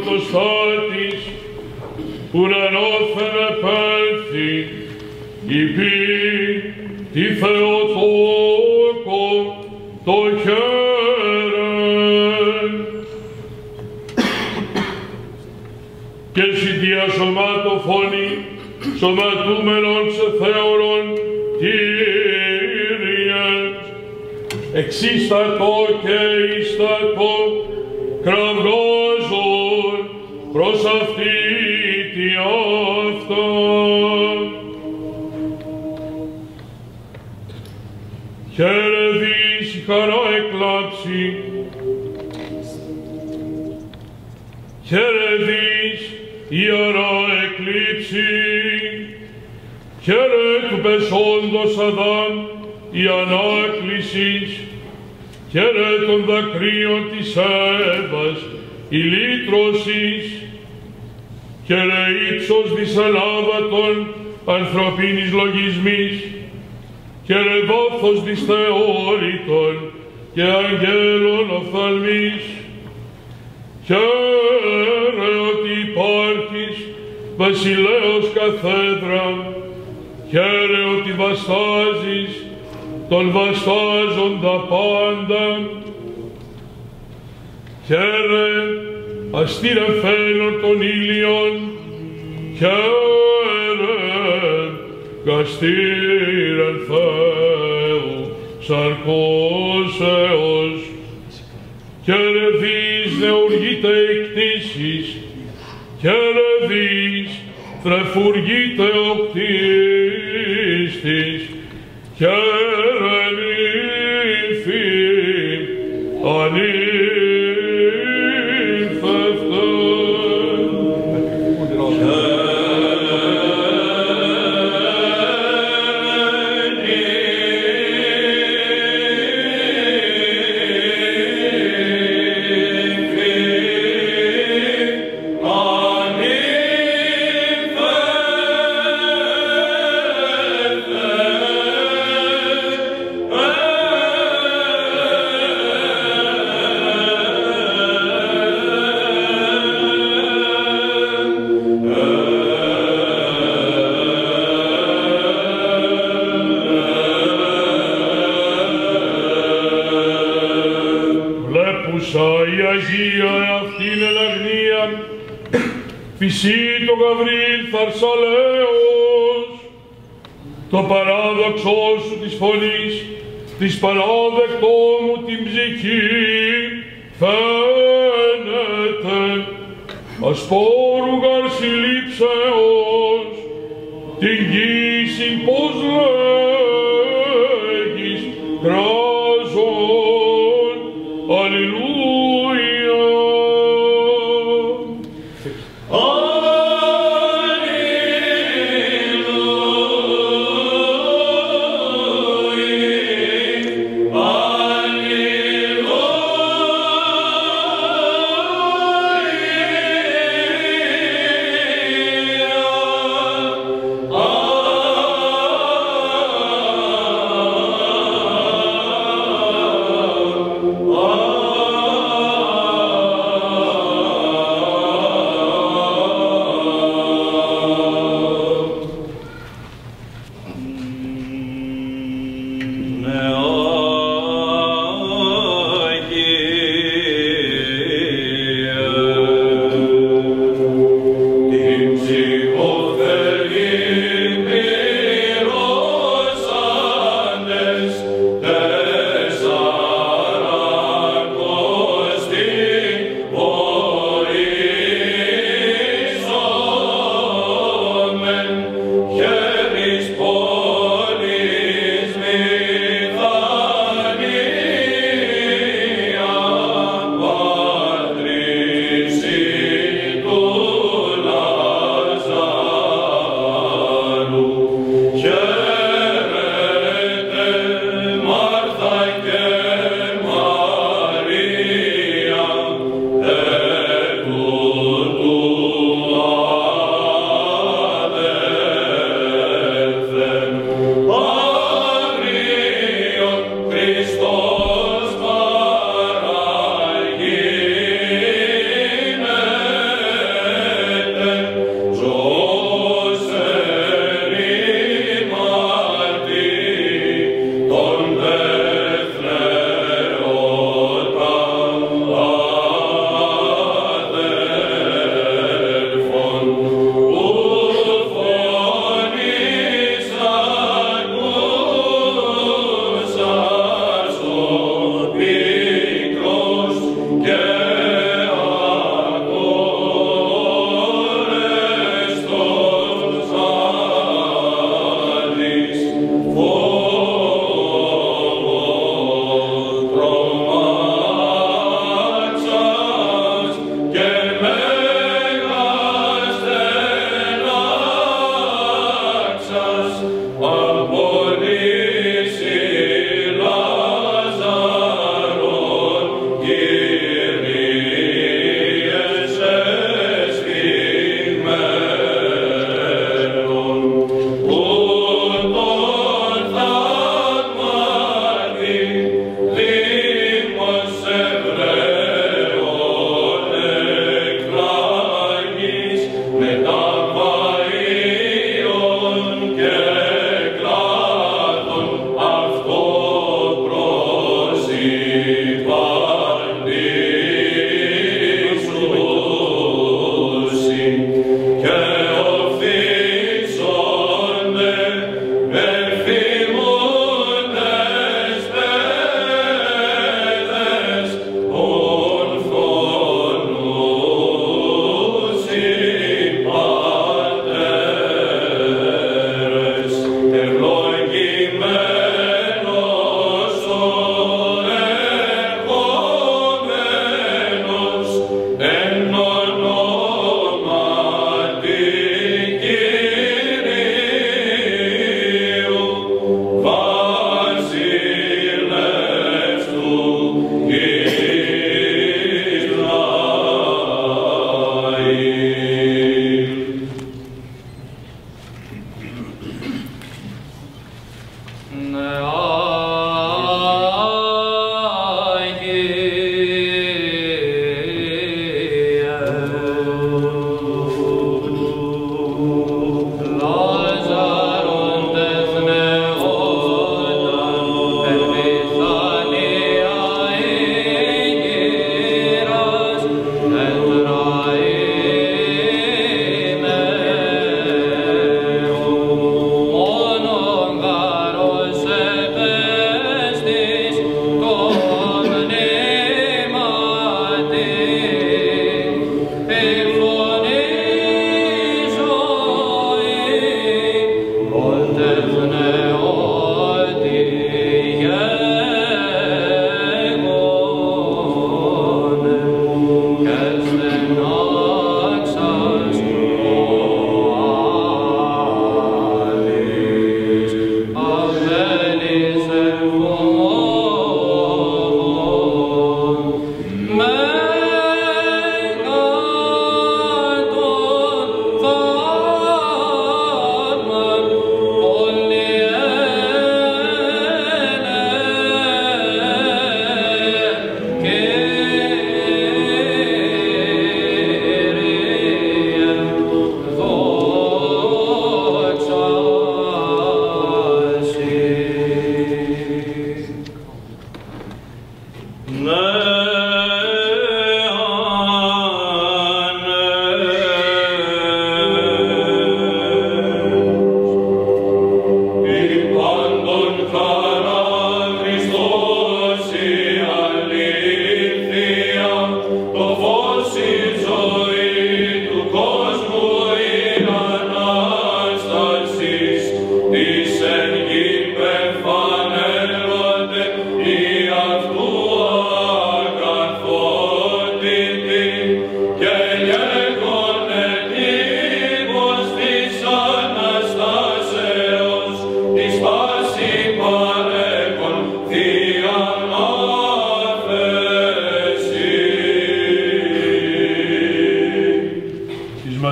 Πρωτοστάτης, ουρανόθεν επέλθει, υπή τη Θεοτόκο το χαίρεν. Και συντία σωμάτοφωνη, σωματούμενον σε Θεορον, Κύριε, εξίστατο και ίστατο, κραυγάζον προς αυτή τη αυτά. Χαίρε δεις η χαρά εκλάψει, χαίρε δεις η αρά εκλείψει, χαίρε του πεσόντος Αδάμ η ανάκλησης, χαίρε των δακρύων της Εύας η λύτρωσης, χαίρε ύψος της ελάβατον ανθρωπίνης λογισμής, χαίρε βάθος της θεώρητον και αγγέλων οφθαλμής, χαίρε ότι υπάρχεις βασιλέως καθέδρα, χαίρε ότι βαστάζεις τον βαστάζοντα πάντα, χαίρε αστήρα φαίνον των ήλιων, χαίρε γαστήραν Θεού σαρκώσεως, χαίρε δεις δεουργείται εκτίσεις, χαίρε δεις θρεφουργείται ο κτίστης, χαίρε νύφη ανήφευτε. Φυσί το Γαβρίλ Θαρσαλέος, το παράδοξό σου της φωνής, της παράδεκτό μου την ψυχή, φαίνεται, ασπόρου γαρσιλήψεως, την γύση πως λέγεις, κράζον, αλληλούια.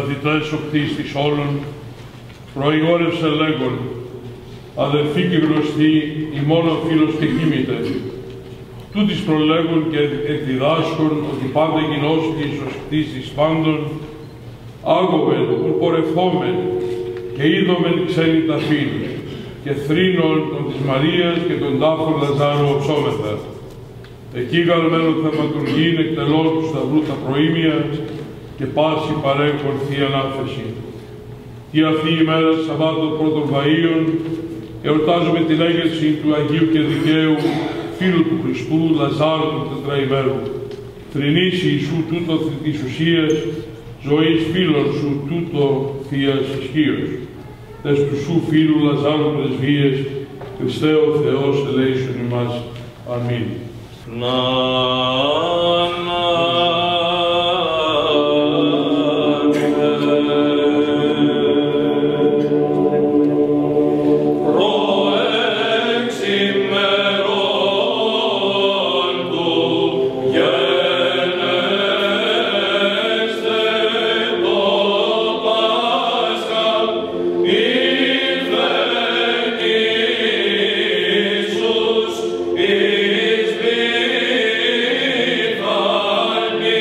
μαθητές ο κτίστης όλων, προηγόρευσε λέγον, αδελφοί και γνωστοί, ημώνων φίλος και κοίμητε, τούτης προλέγουν και εκδιδάσκουν ότι πάντα γινώσκης ως κτίστης πάντων, άγωμεν, ου πορευθόμεν, και είδομεν ξένη ταφήν, και θρήνων των της Μαρίας και των τάφων Λαζάρου οψόμεθα. Εκεί γαλμένον θαυματουργήν εκτελών του σταυρού τα προήμια και πάση παρέχον θείαν άφεση. Και αυτή η μέρα Σαββάτων πρώτων Βαΐων εορτάζουμε την έγερση του Αγίου και Δικαίου φίλου του Χριστού Λαζάρου του τετραημέρου. Θρηνείς Ιησού τούτο της ουσίας, ζωής φίλων σου τούτο Θείας ισχύος. Τες του σου φίλου Λαζάρου πρεσβείες, Χριστέ ο Θεός ελέησον ημάς. Αμήν. Is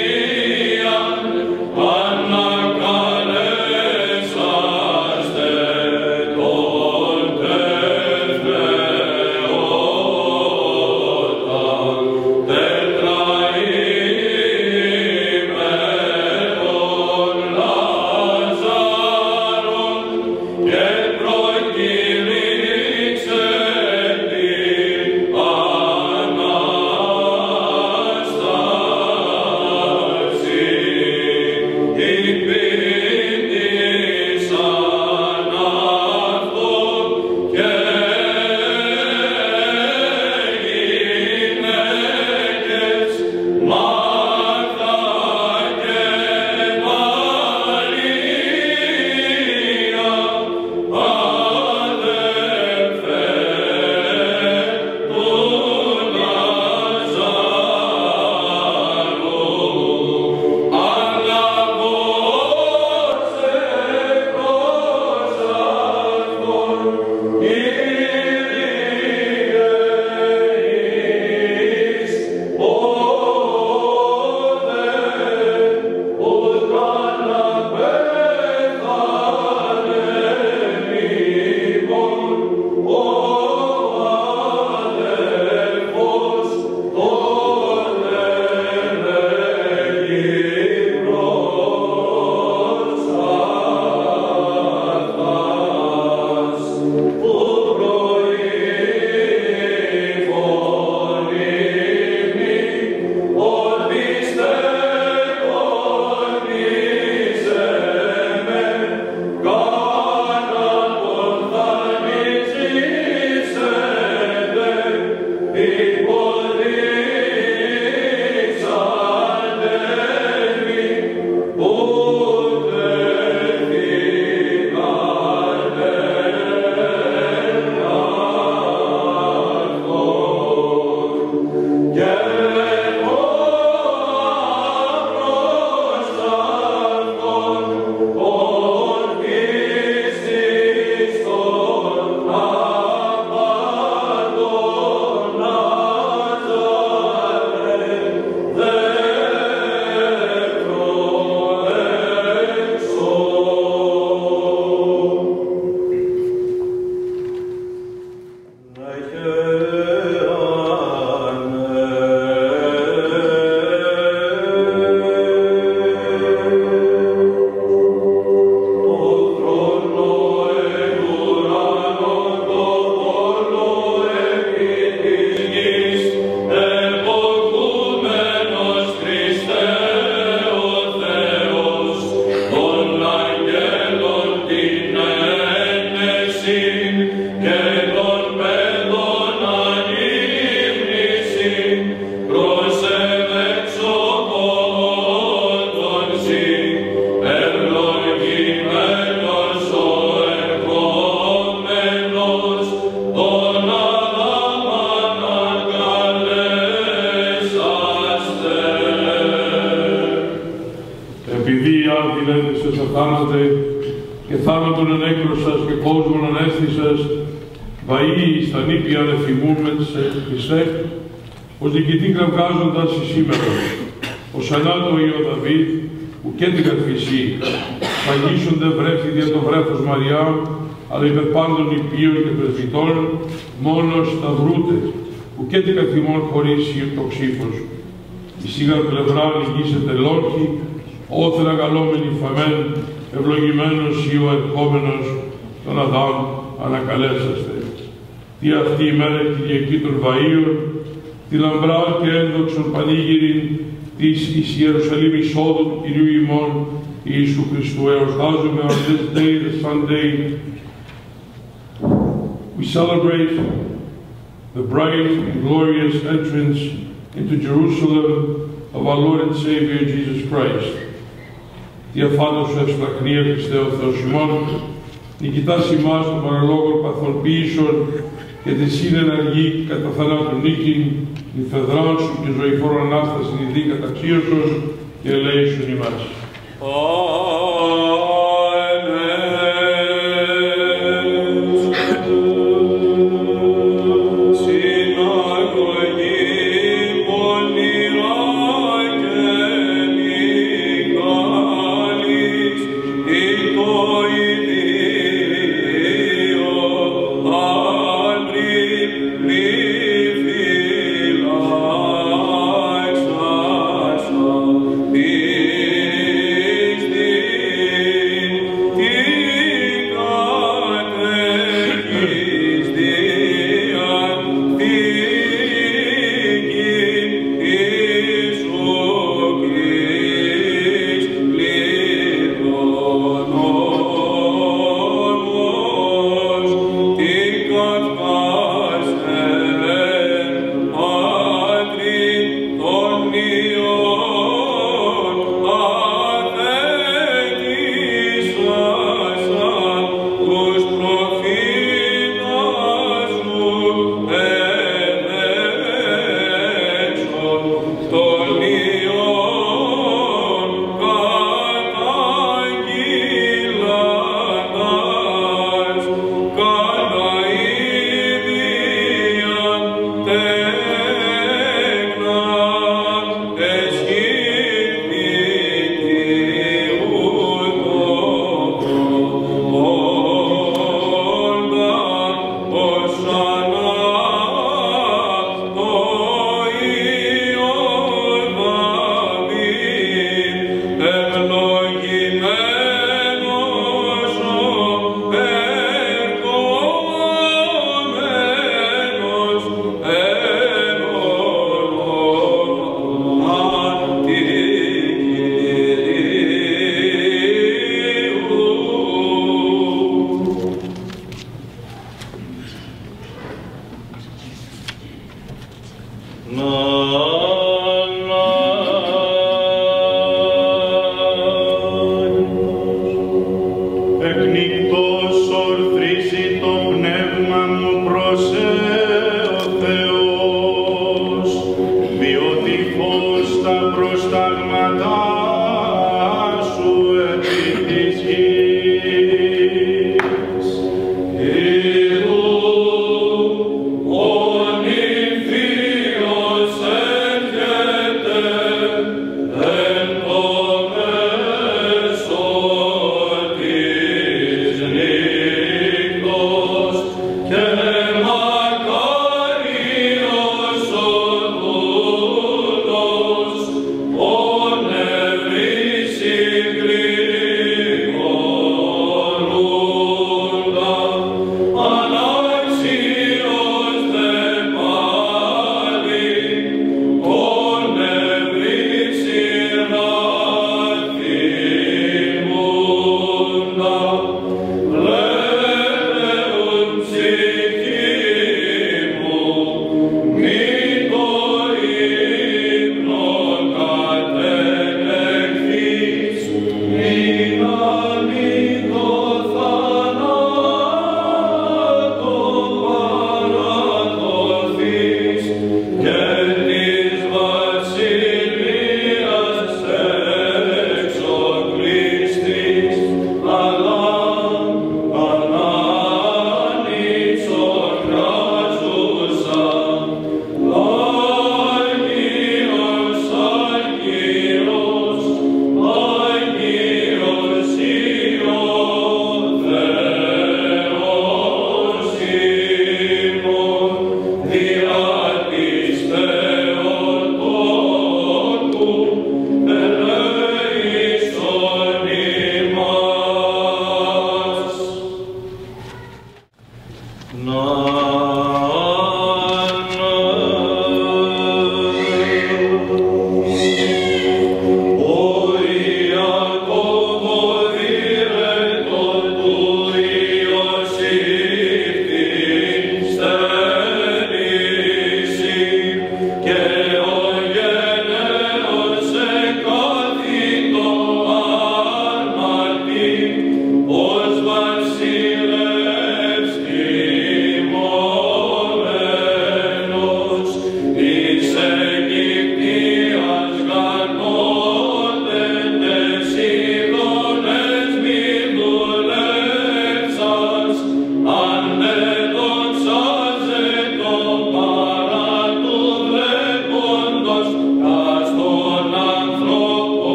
άδειλες θάνατε, και θάνατον ενέκρωσας και κόσμον ανέστησας, βαΐ στα νήπια εφημούμενς Χριστέ, ως νικητή κραυγάζοντας εις σήμερα, ως ανάτο Υιό Δαβίδ, που και την καρφισή, φαγίσονται βρέφη δια το βρέφος Μαριά, αλλά υπερ πάντων υπείων και πρεσβυτών, μόνος σταυρούτε, που και την καθημών χωρίσει το ξύφος. Η σίγαρ πλευρά νικήσετε λόγχη, όθερα καλόμενοι φαμέν, ευλογημένος ή ο ερχόμενος, τον Αδάμ ανακαλέσαστε. Τι αυτή η μέρα Κυριακή των Βαΐων, τη λαμπρά και ένδοξον πανήγυριν της εις Ιερουσαλήμ εισόδου του Κυρίου ημών Ιησού Χριστού εορτάζουμε on this day, the Sunday. We celebrate the bright and glorious entrance into Jerusalem of our Lord and Savior Jesus Christ. Τι αφάντος σου ευσπλαχνία Χριστέ ο Θεός ημών, νικητάς ημάς των παραλόγων παθών ποιήσεων και τη συνεναργή κατά θανάτου νίκην, η φεδράν σου και ζωηφόρον Ανάσταση νηδή καταξίωσος και ελέησον ημάς.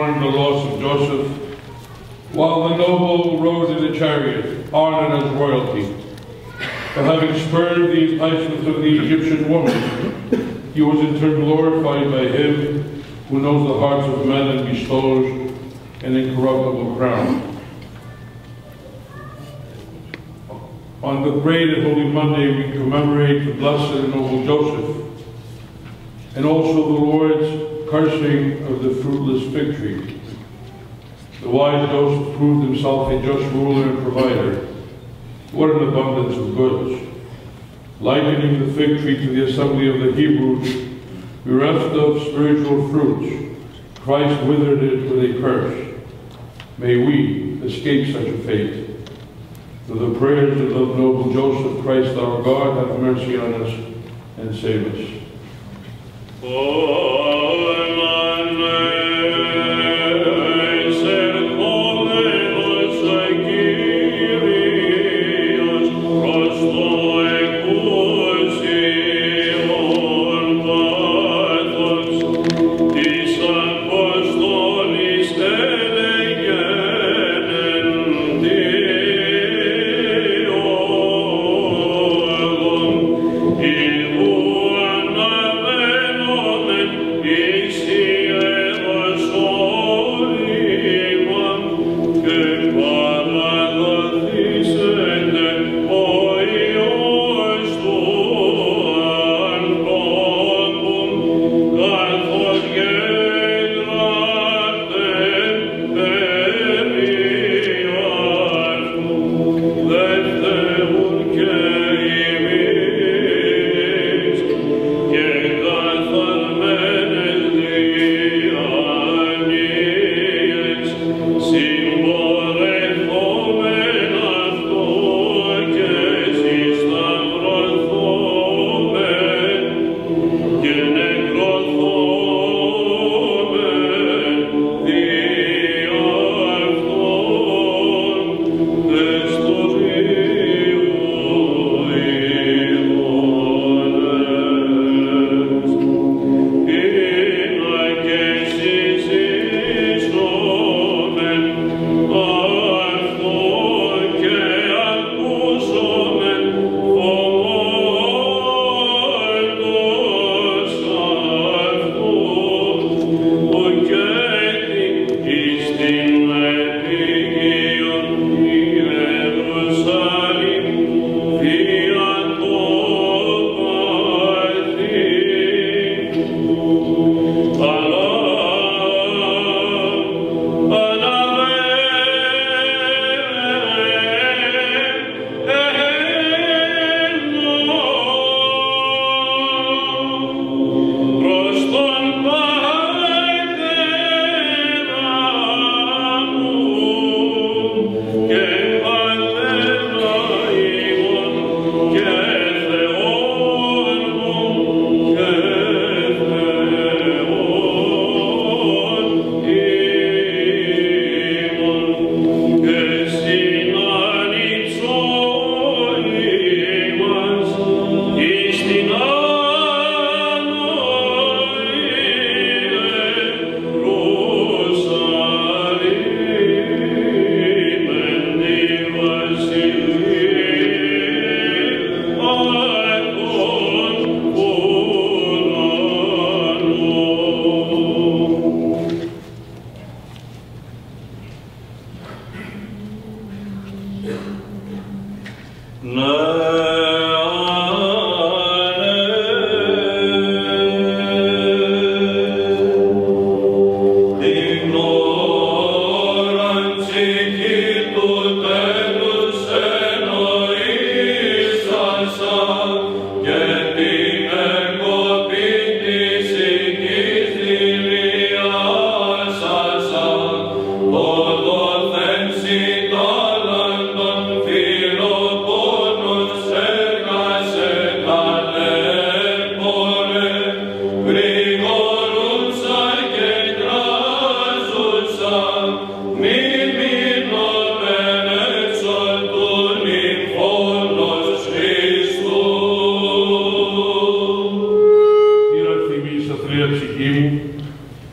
mourned the loss of Joseph, while the noble rode in a chariot, honored as royalty. But having spurned the enticements of the Egyptian woman, he was in turn glorified by him who knows the hearts of men and bestows an incorruptible crown. On the great and holy Monday, we commemorate the blessed and noble Joseph, and also the Lord's cursing of the fruitless fig tree. The wise Joseph proved himself a just ruler and provider. What an abundance of goods! Likening the fig tree to the assembly of the Hebrews, bereft of spiritual fruits, Christ withered it with a curse. May we escape such a fate. Through the prayers of noble Joseph, Christ our God, have mercy on us and save us.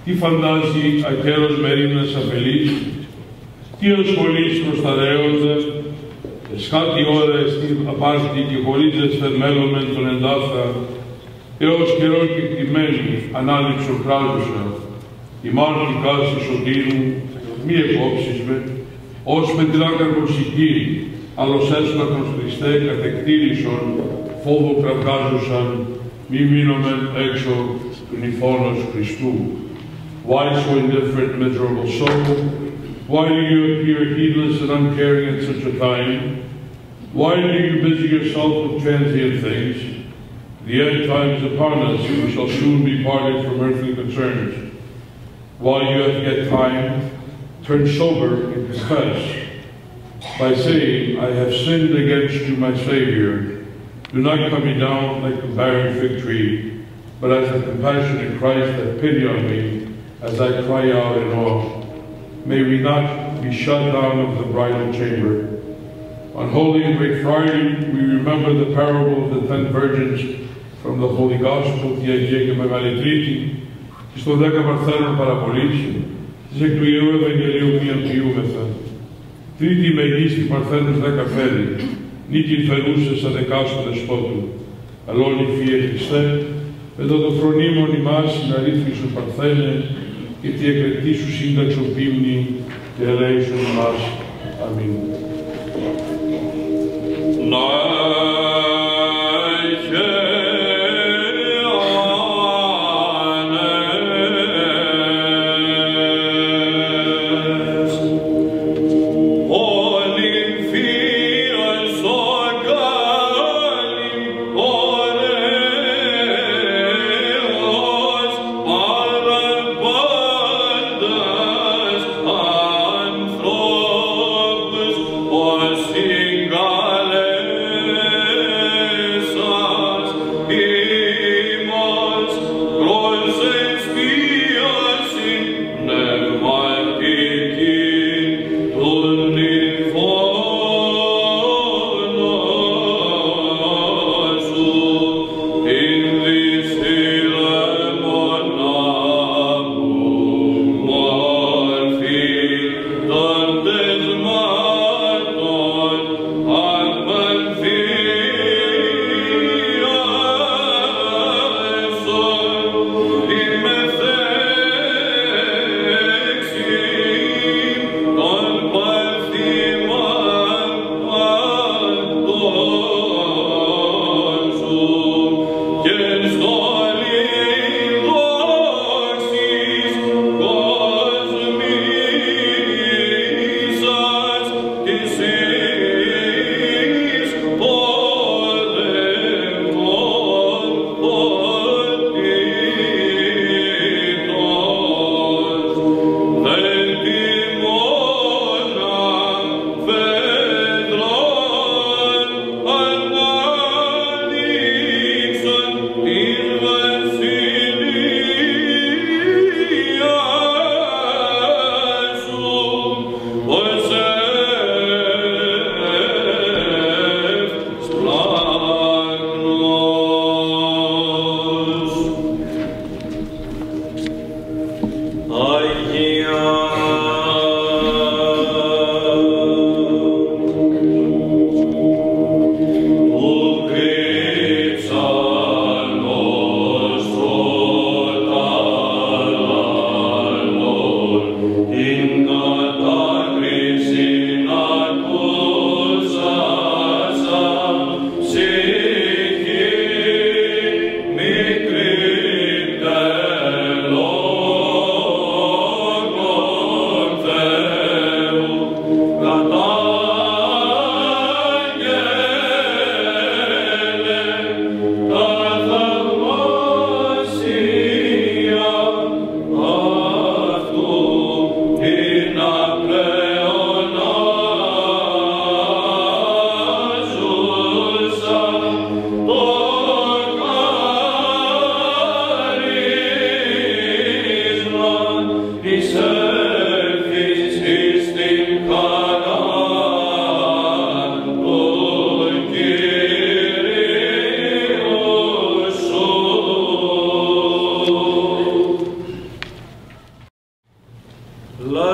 τι φαντάζει ακέρος μερίμνας αφελής, τι ασχολείς προς τα ρέοντα, εσχάτη ώρα εστί απάρτη και χωρίζεστε μέλλομεν τον εντάφθα, έως καιρό και κτημένη ανάληψο κράζουσα, η μάρτη κάση σωτήρου, μη εκόψεις με, ως με την άκαρποσική, άλλος έσπλαχνος Χριστέ κατεκτήρισον, φόβο κραυγάζουσαν, μη μείνομεν έξω του νηφώνος Χριστού. Why so indifferent, miserable soul? Why do you appear heedless and uncaring at such a time? Why do you busy yourself with transient things? The end time is upon us, we shall soon be parted from earthly concerns. While you have yet time, turn sober and confess, by saying, I have sinned against you, my Savior. Do not cut me down like the barren fig tree, but as the compassionate Christ have pity on me, as I cry out in awe. May we not be shut down of the bridal chamber. On Holy and Great Friday, we remember the parable of the 10 virgins from the Holy Gospel, τη Αγία και Μεγάλη Τρίτη, και στο 10 Παρθένων παραπολύσεων, της εκ του Ιερού Ευαγγελίου μίαν ποιούμεθα. Τρίτη μεγίστη Παρθένους 10 φέρει, νίκην φερούσες αδεκάστονες πότου. Αλώνη Φιε Χριστέ, μετά το φρονίμον ημάς συναρρύθμισον Παρθένε, και τη εκρετή σου σύνταξον πίμνη και ελέησον ημάς. Αμήν. Anthropos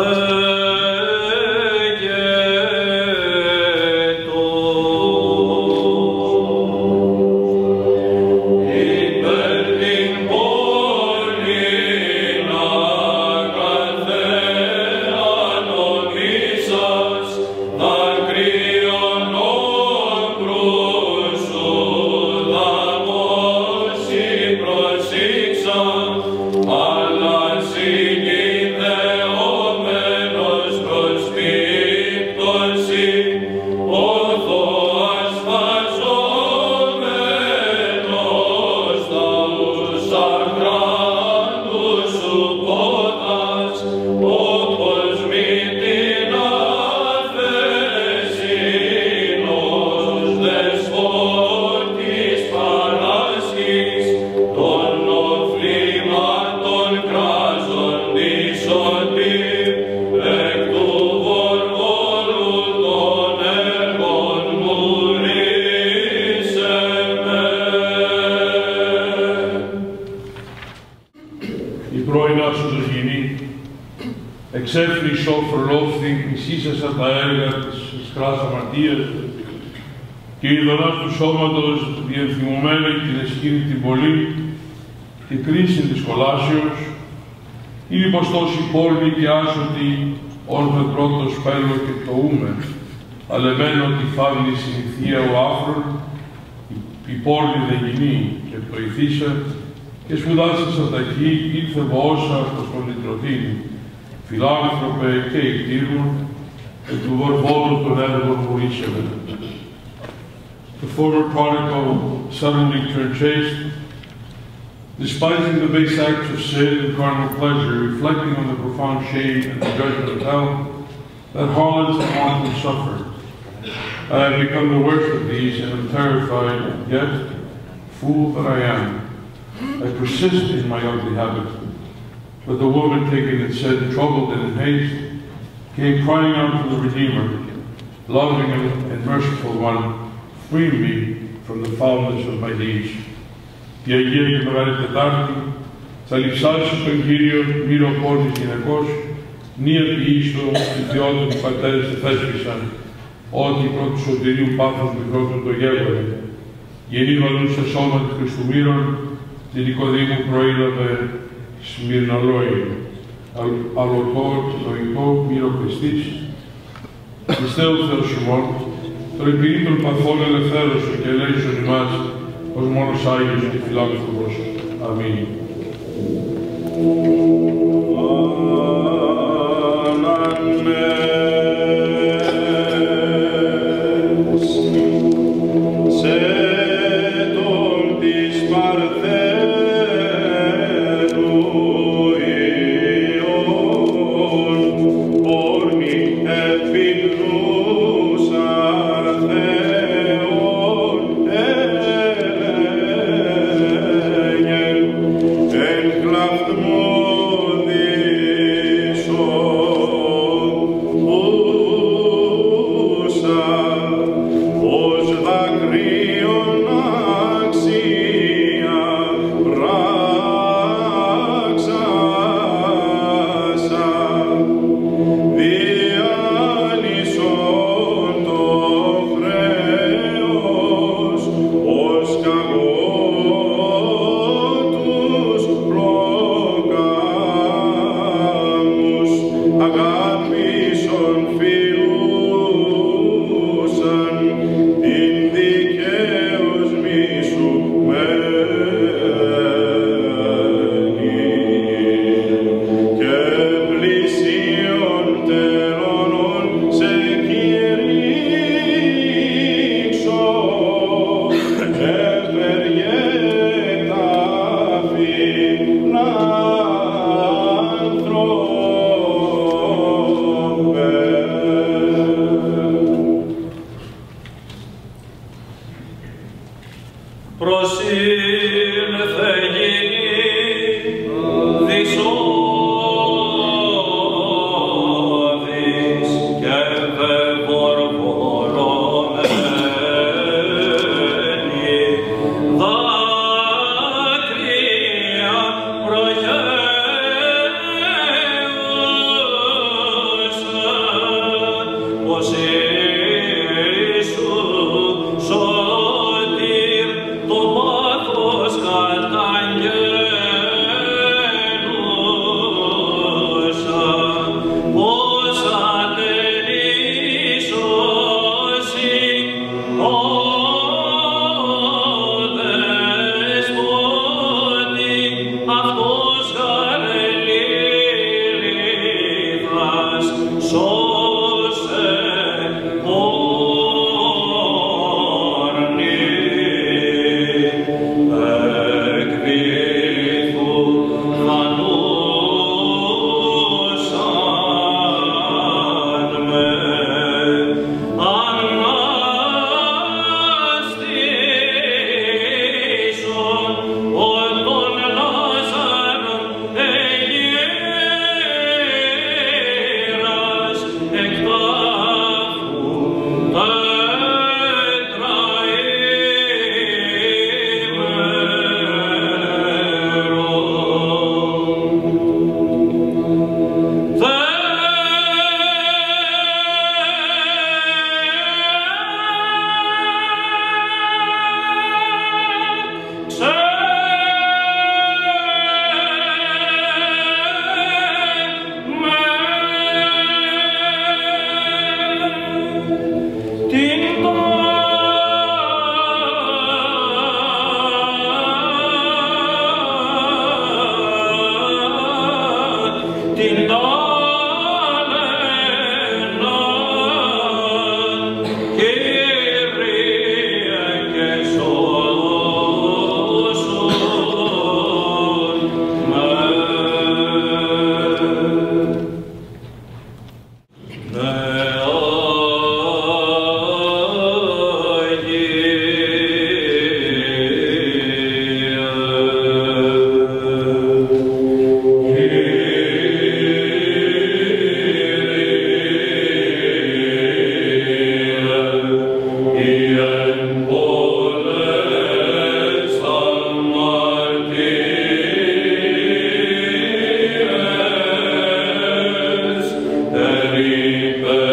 Εξέφρεις όφρολόφθη, μισήσασα τα έργα της σκλάς αμαρτίας και η δωράς του σώματος διενθυμωμένη την εσχήνη την πολύ και κρίση της κολάσεως, ή πως τόση πόλη και άσωτη όρμε πρώτος πέλο και πτωούμε, αλεμένο τη φαύλη συνηθία ο άφρον, η πόλη δεν γινεί και πτωηθήσα και σπουδάσασα τα χή, ήλθε βοώσα προς τον λυτρωθήνη, φιλάνθρωπε και εκτήρμον, εκ του βορβόλου των έργων μου ήσεβε. The former prodigal suddenly turned chaste, despising the base acts of sin and carnal pleasure, reflecting on the profound shame and the judgment of hell that harlots and wantons suffer. I have become the worst of these and am terrified, yet, fool that I am, I persist in my ugly habit. But the woman, taking it said, troubled and in haste, came crying out to the Redeemer, loving and merciful one, free me from the foulness of my deeds. Η Αγία και Μεγάλη Τετάρτη θα λειψάσει τον Κύριο μύρο πόρνης γυναικός, νία ποιήστο τη Θεότοκοι πατέρες θέσπισαν, ότι προ του σωτηρίου πάθος μικρότου το γεύωρε. Γενή βαλούσε σώμα του Χριστού μύρων, την Νικοδήμου προείλαβε Σμυρναλόη, αλωτό, νοητό, μύρο Χριστής. Πιστεύω Θεός ημών, τον επειδή των παθών ελευθέρωσον και ελέησον ημάς, ως μόνος Άγιος και φιλάνθρωπος. Αμήν. Εν κλαφτμόδης Amen.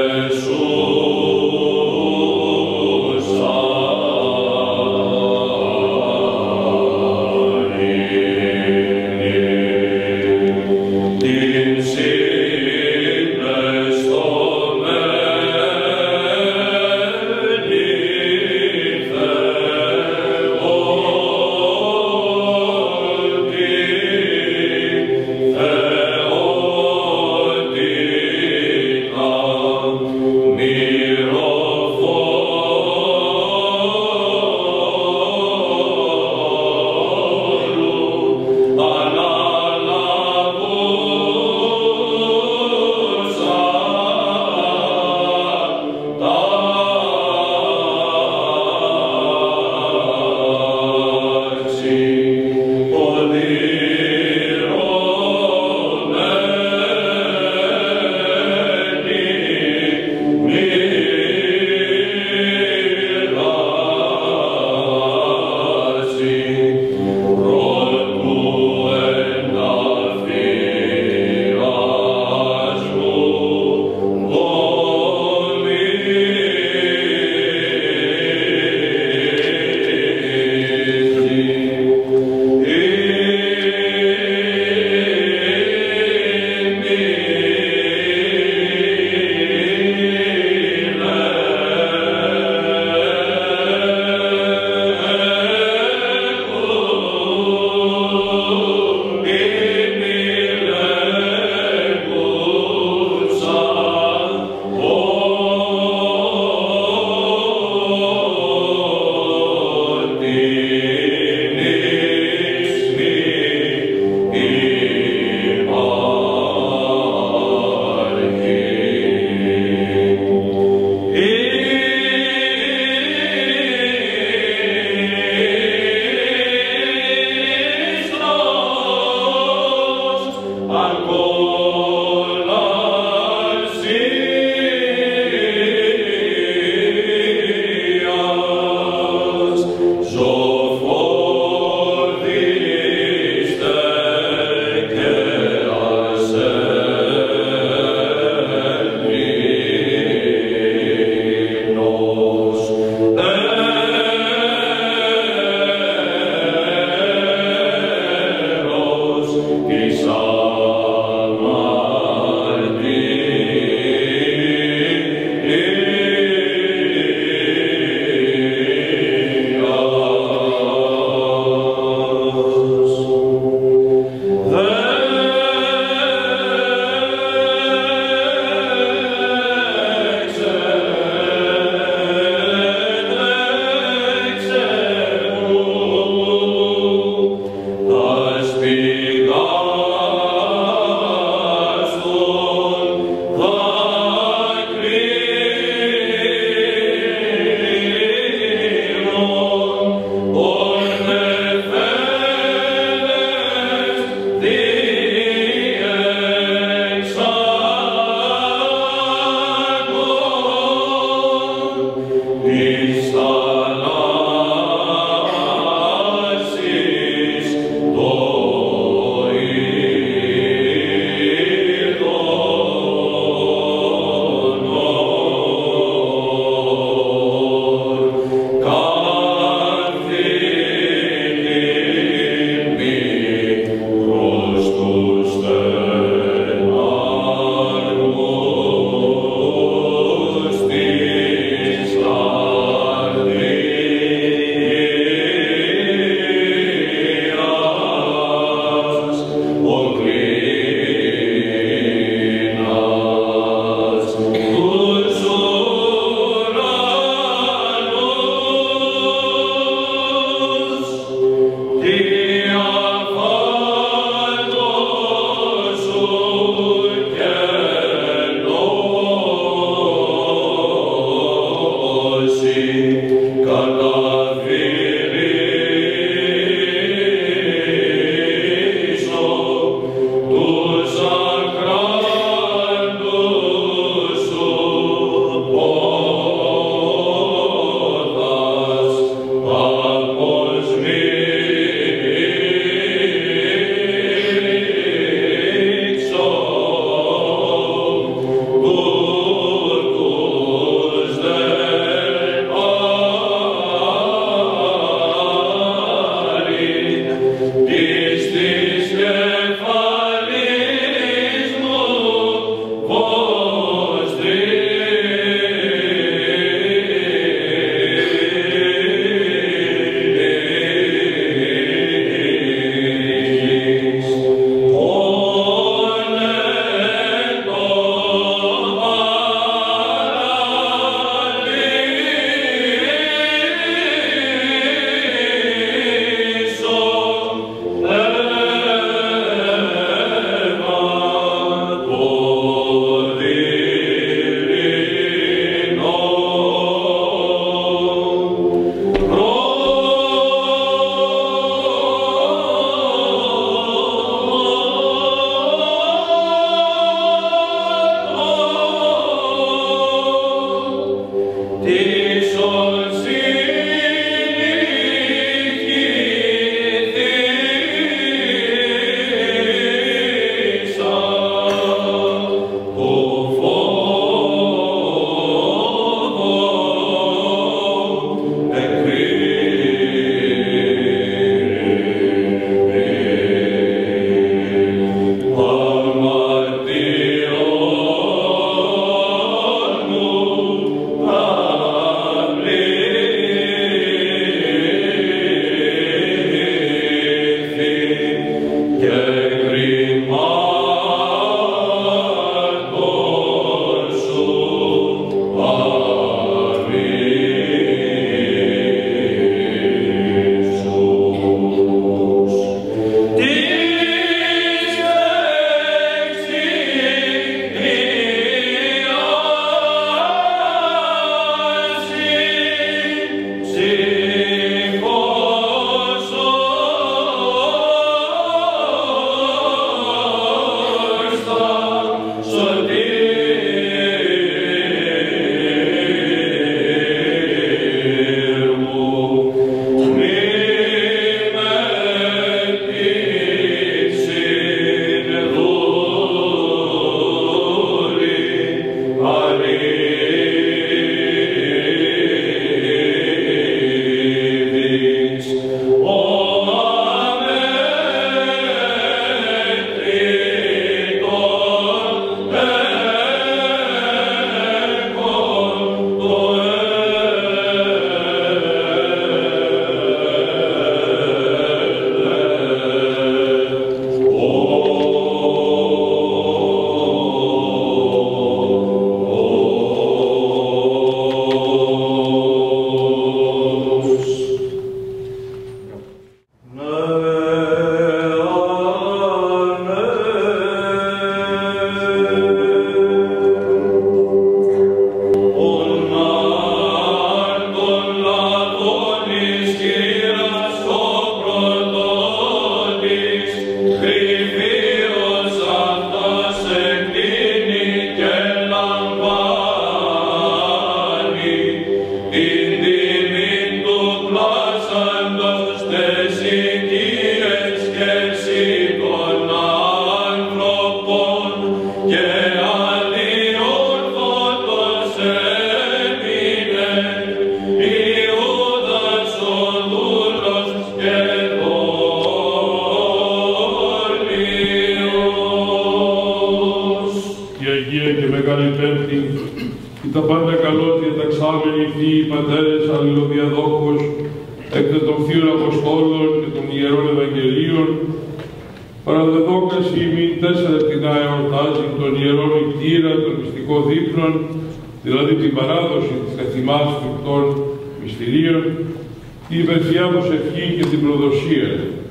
Τα πάντα καλώς διαταξάμενοι θείοι πατέρες αλληλοδιαδόχος εκ των θείων Αποστόλων και των Ιερών Ευαγγελίων, παραδεδόκας ημίν 4 πτηνά εορτάζει των Ιερών Μυκτήρα των μυστικών δείπνων, δηλαδή την παράδοση της καθημάς φρικτών μυστηρίων, την υπερφιά προσευχή και την προδοσία.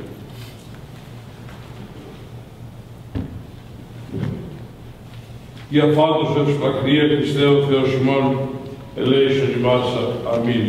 Για φάντος ευσπαχνία Χριστέ ο Θεός ημών, ελέησον ημάς. Αμήν.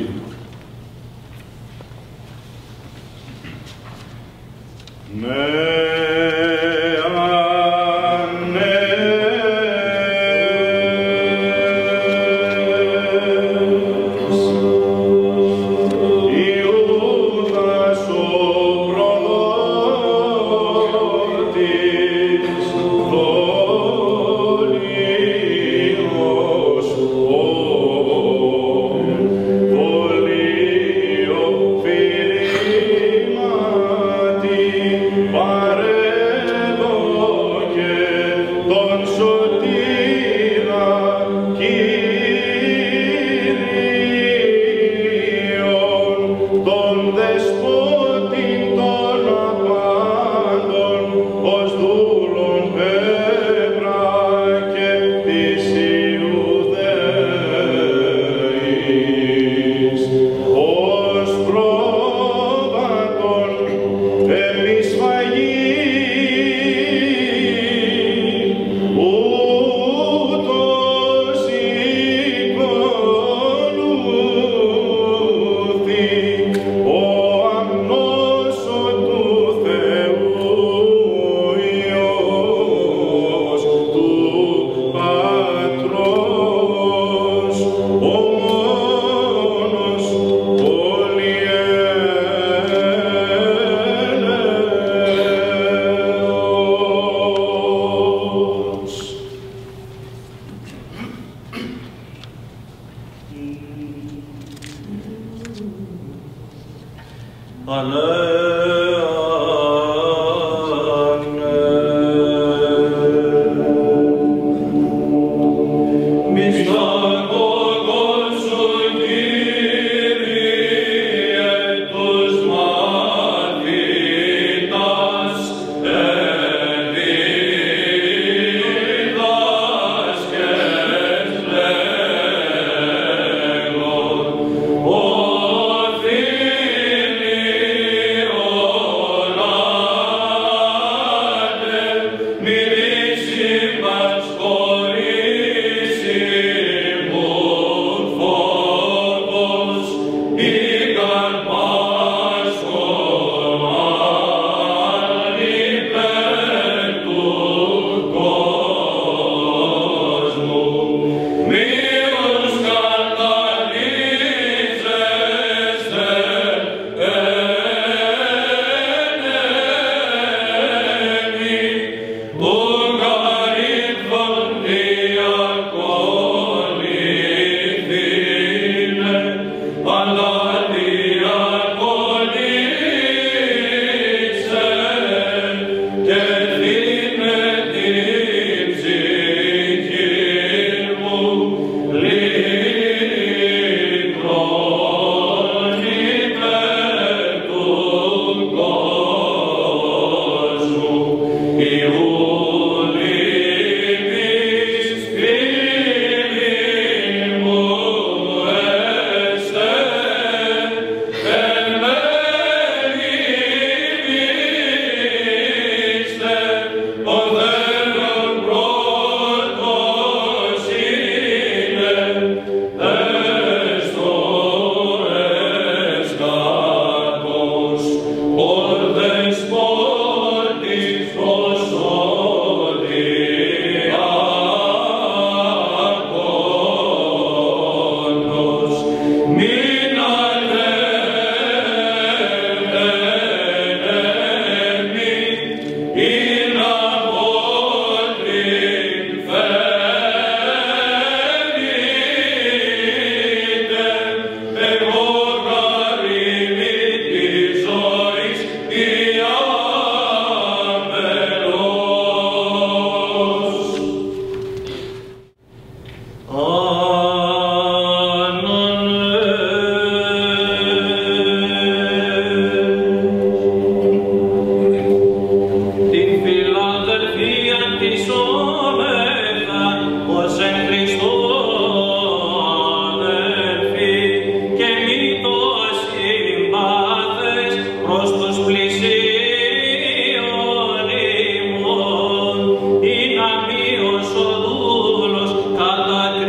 Μιλήσει μας χωρίς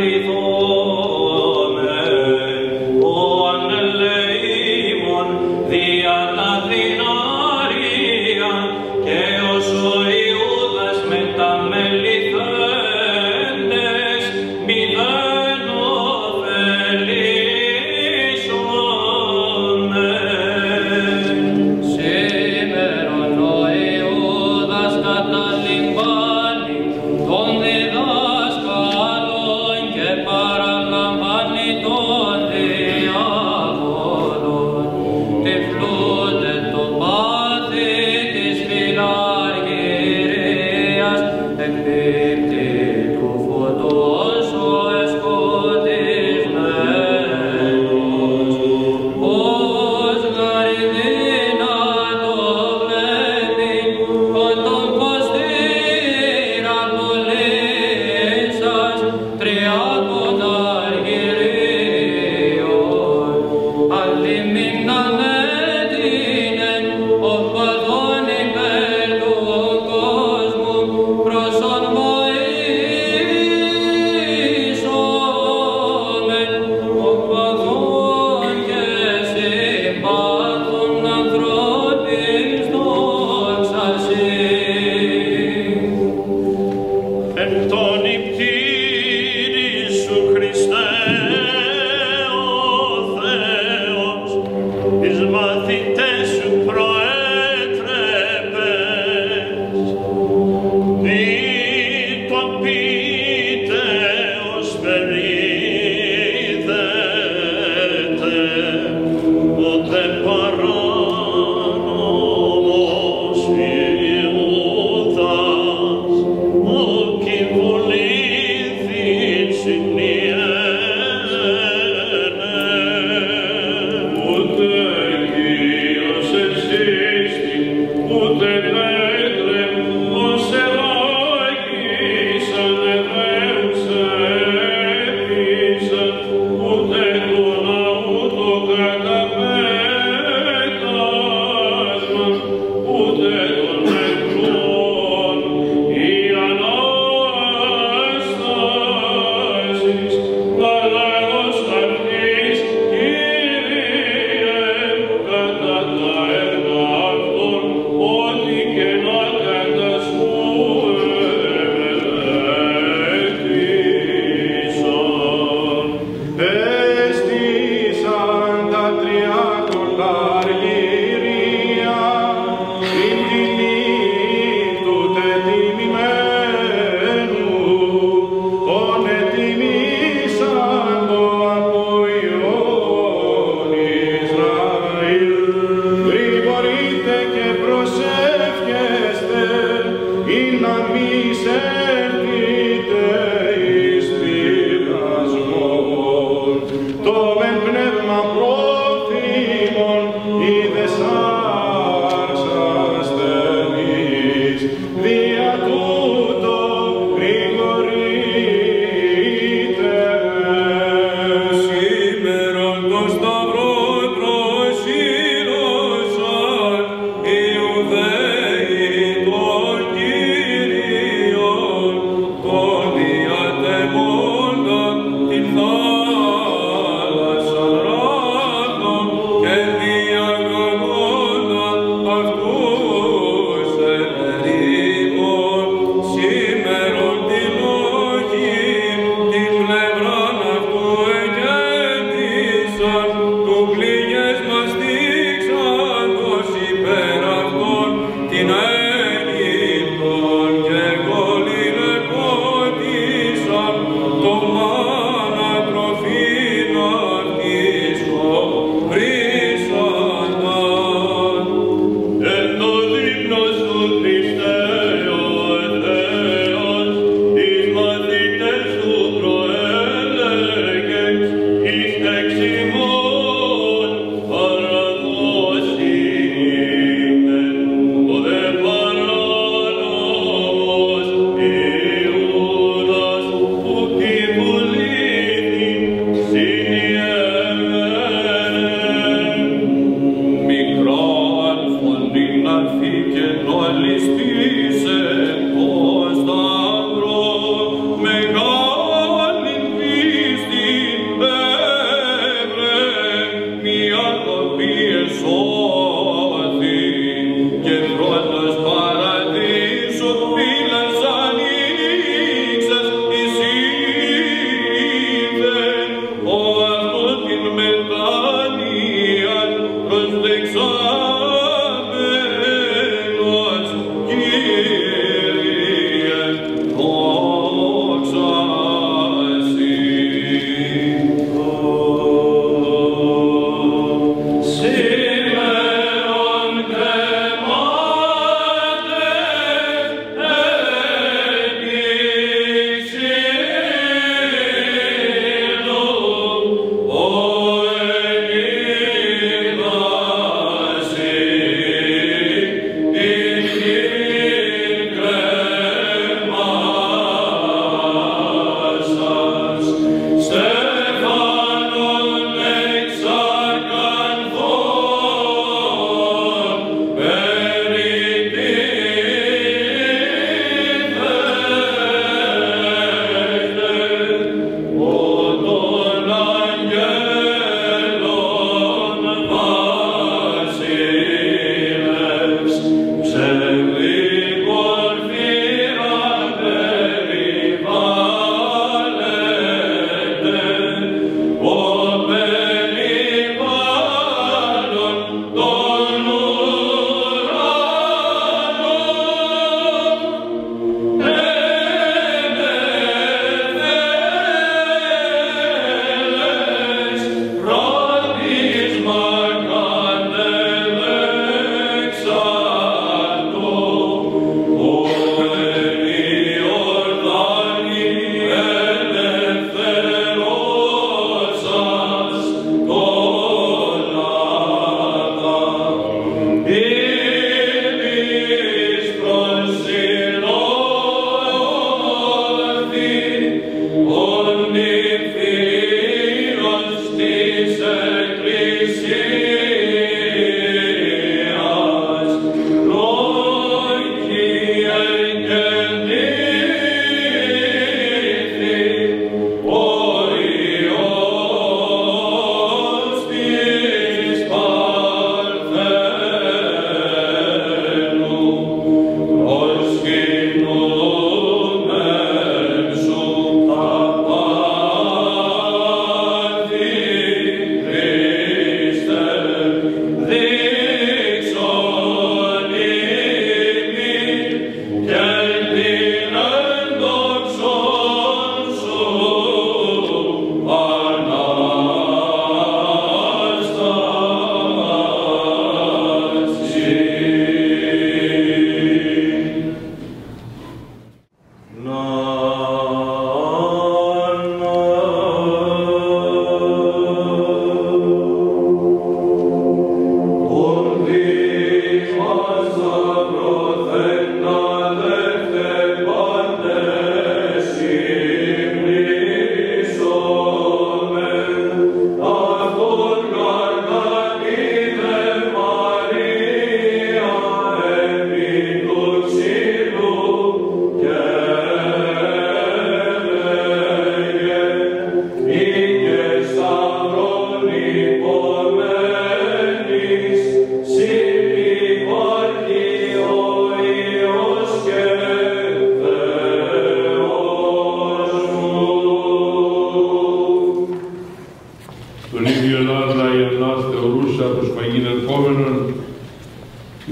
Συχνία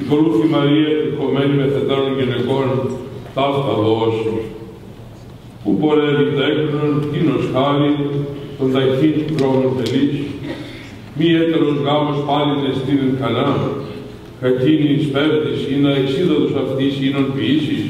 Ακολούθη Μαρία, τυχωμένη με θετάρων γυναικών, ταύτα δώσου, που πορεύει τέκνον, τίνος χάρη, των ταχύν δρόμων τελής, μη έτερος γάμος πάλιν εστίνεν κανά, κακίνη εις πέμπτης, ή να εξίδατος αυτής ίνων ποιήσεις,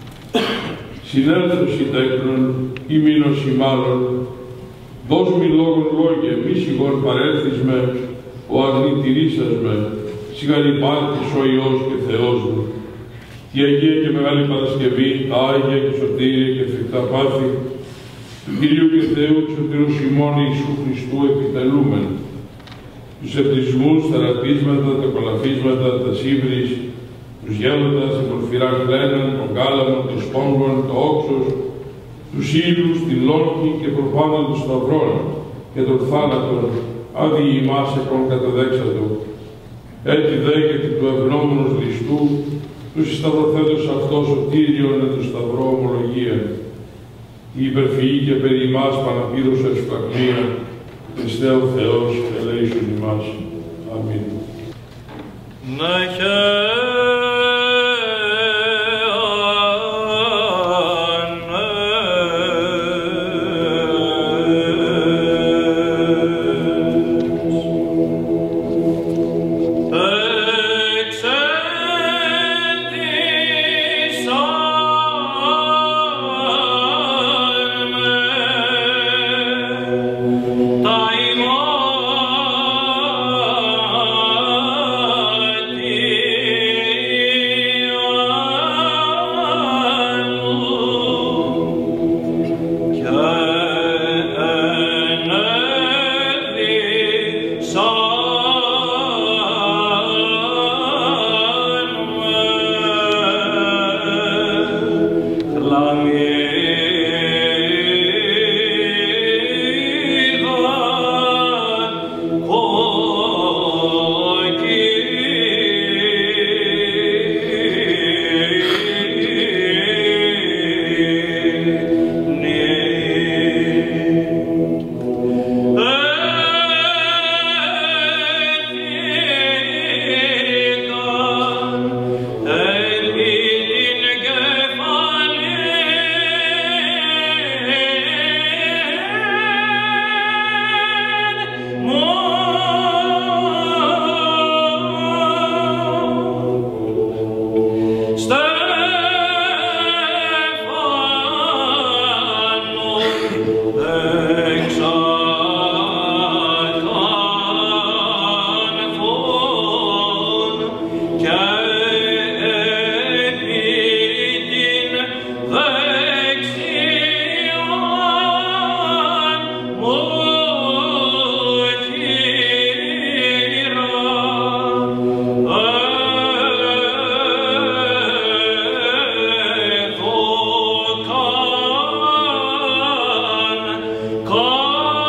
συνέλθος η τέκνον, ή μήνος η μάλλον, δώσ' μη λόγων λόγε, μη σιγών παρέλθεις με, ο αγνητηρίσας με, σιγαλιπάρτης ο Υιός και Θεός μου. Τη Αγία και Μεγάλη Παρασκευή, τα Άγια και Σωτήρια και φρικτά πάθη, του Κυρίου και Θεού του Σωτήρους ημών Ιησού Χριστού επιτελούμεν, τους επτισμούς, τα ρατίσματα, τα κολαφίσματα, τα σύμπρις, τους γέλοντας, τα πορφυρά κλέναν, τον κάλαμον, των σπόγγων, το όξος, τους ήλους, την λόρκη και προπάνω των σταυρών και των θάνατων, άδειοι ημάς εκών καταδέξατο. Έτσι δέκεται του ευγνώμονος ληστού, τους σταυροθέτως αυτό σωτήριον εν το σταυρό ομολογία. Η υπερφυγή και περί ημάς παναπήρουσα εξπλαγμία, Χριστέ ο Θεός, ελέησον ημάς. Αμήν. God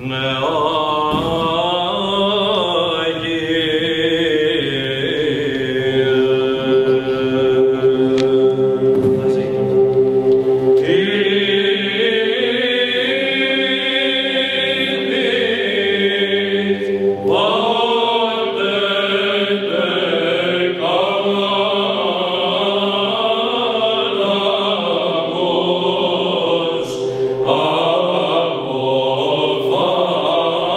Oh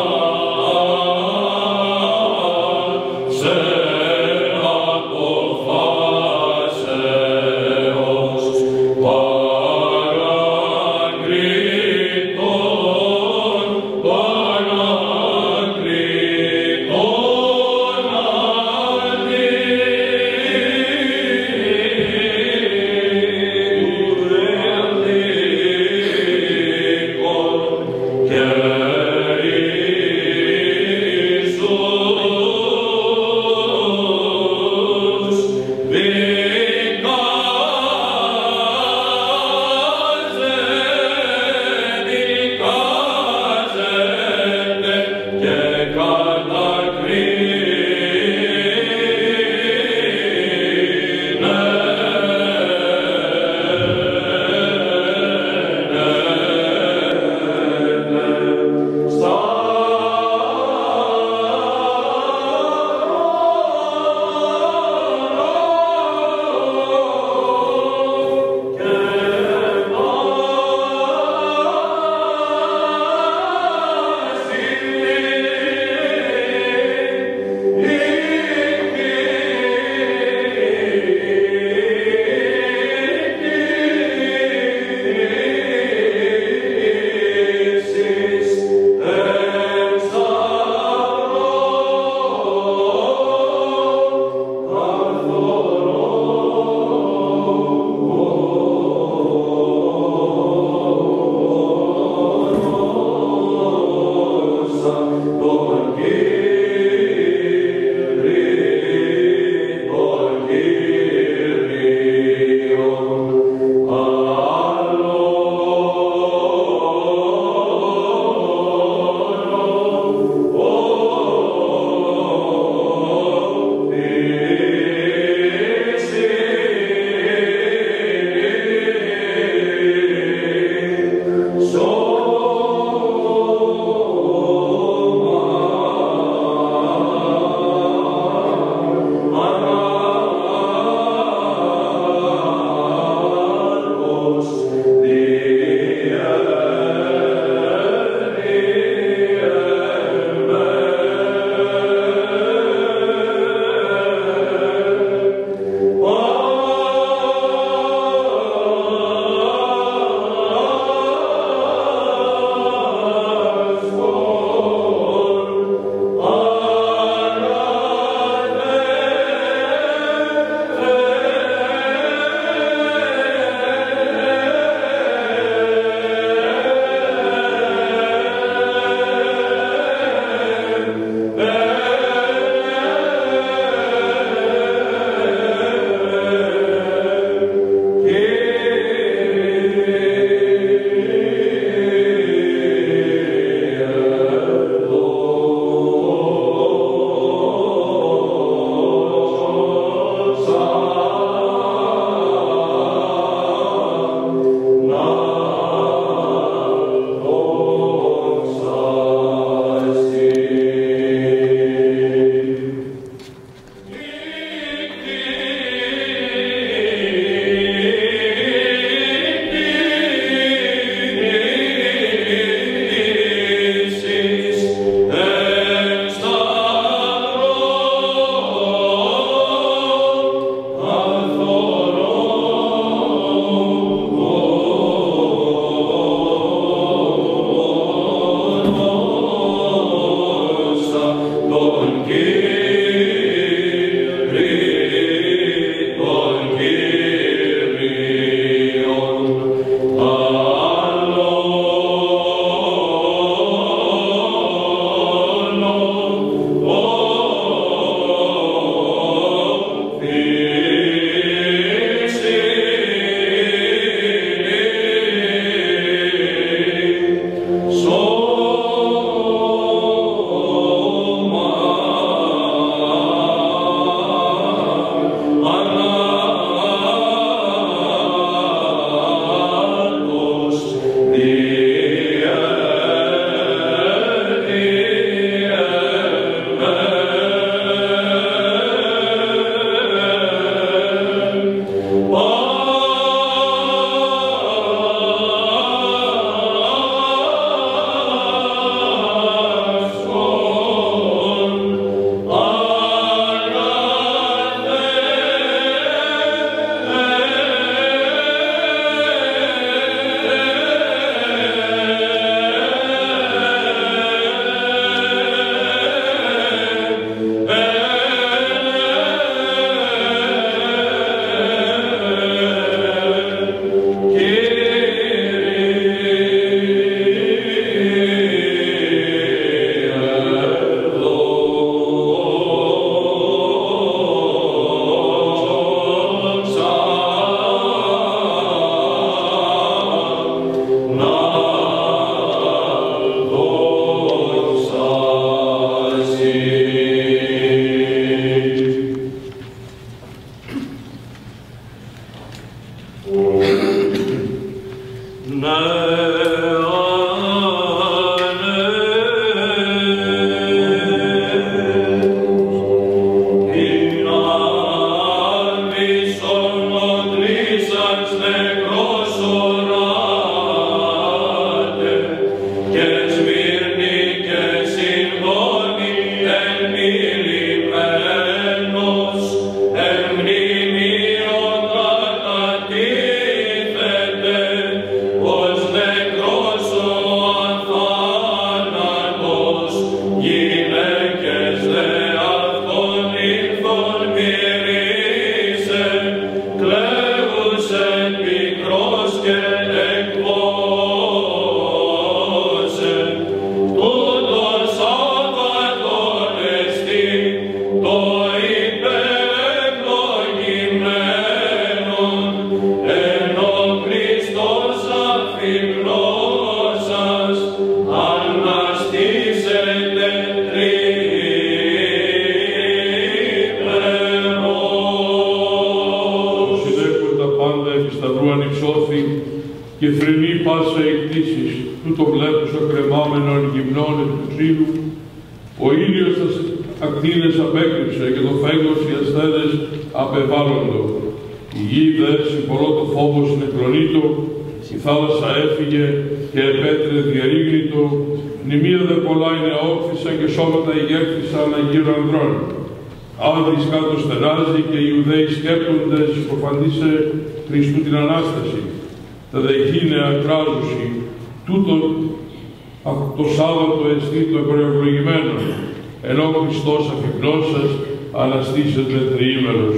και θρηνεί πάσα εκτίσεις, τούτο βλέπουσα κρεμάμενον γυμνών επί του ξύλου. Ο ήλιος τας ακτίνες απέκρυψε και το φέγγος οι ασθένες απεβάλλοντο. Η γη δε συμπολώ το φόβο συνεκλονίτο, η θάλασσα έφυγε και επέτρε διαρρήγνητο, μνημεία δε πολλά είναι αόφησαν και σώματα ηγέρθησαν αγύρω ανδρών. Άδης κάτω στενάζει και οι Ιουδαίοι σκέπτοντες προφαντήσε Χριστού την Ανάσταση. Τα δεχήνε ακράζουσι, τούτο το Σάββατο εστί το προευλογημένο, ενώ ο Χριστός αφιπνώσας αναστήσεται τριήμερος.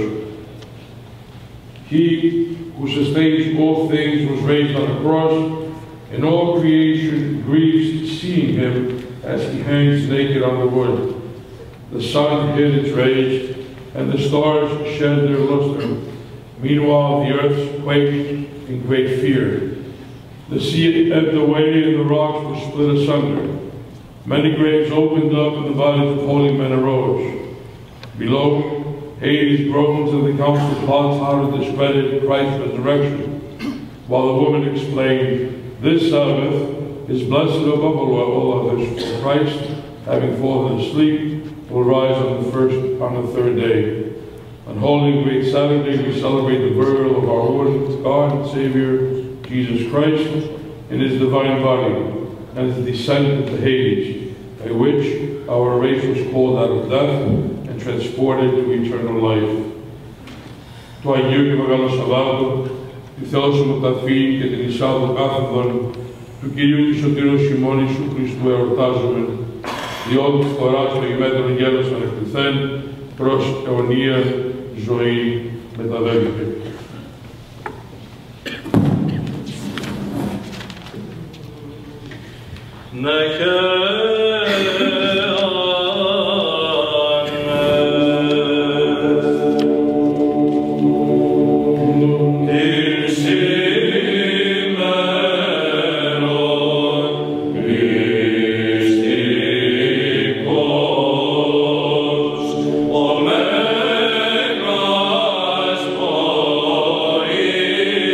He who sustains all things was raised on a cross, and all creation grieves seeing him as he hangs naked on the wood. The sun hid its rays, and the stars shed their luster. Meanwhile the earth quaked in great fear. The sea ebbed away, and the rocks were split asunder. Many graves opened up, and the bodies of holy men arose. Below, Hades groans, and the council plots how to discredit Christ's resurrection, while the woman explained, "This Sabbath is blessed above all others, for Christ, having fallen asleep, will rise on the third day." On Holy and Great Saturday, we celebrate the burial of our Lord God and Savior, Jesus Christ, in his divine body, and his descent into Hades, by which our race was called out of death and transported to eternal life. Το Αγίου και Μεγάλο Σαββάτο, τη Θεόσωμο Ταφή και την εισάδο κάθοδον του Κυρίου και Σωτήρου ημών Ιησού Χριστού εορτάζουμε, διότι της φοράς το γημέτρον γέλος ανεκτηθέν προς αιωνία ζωή μεταβαίνεται.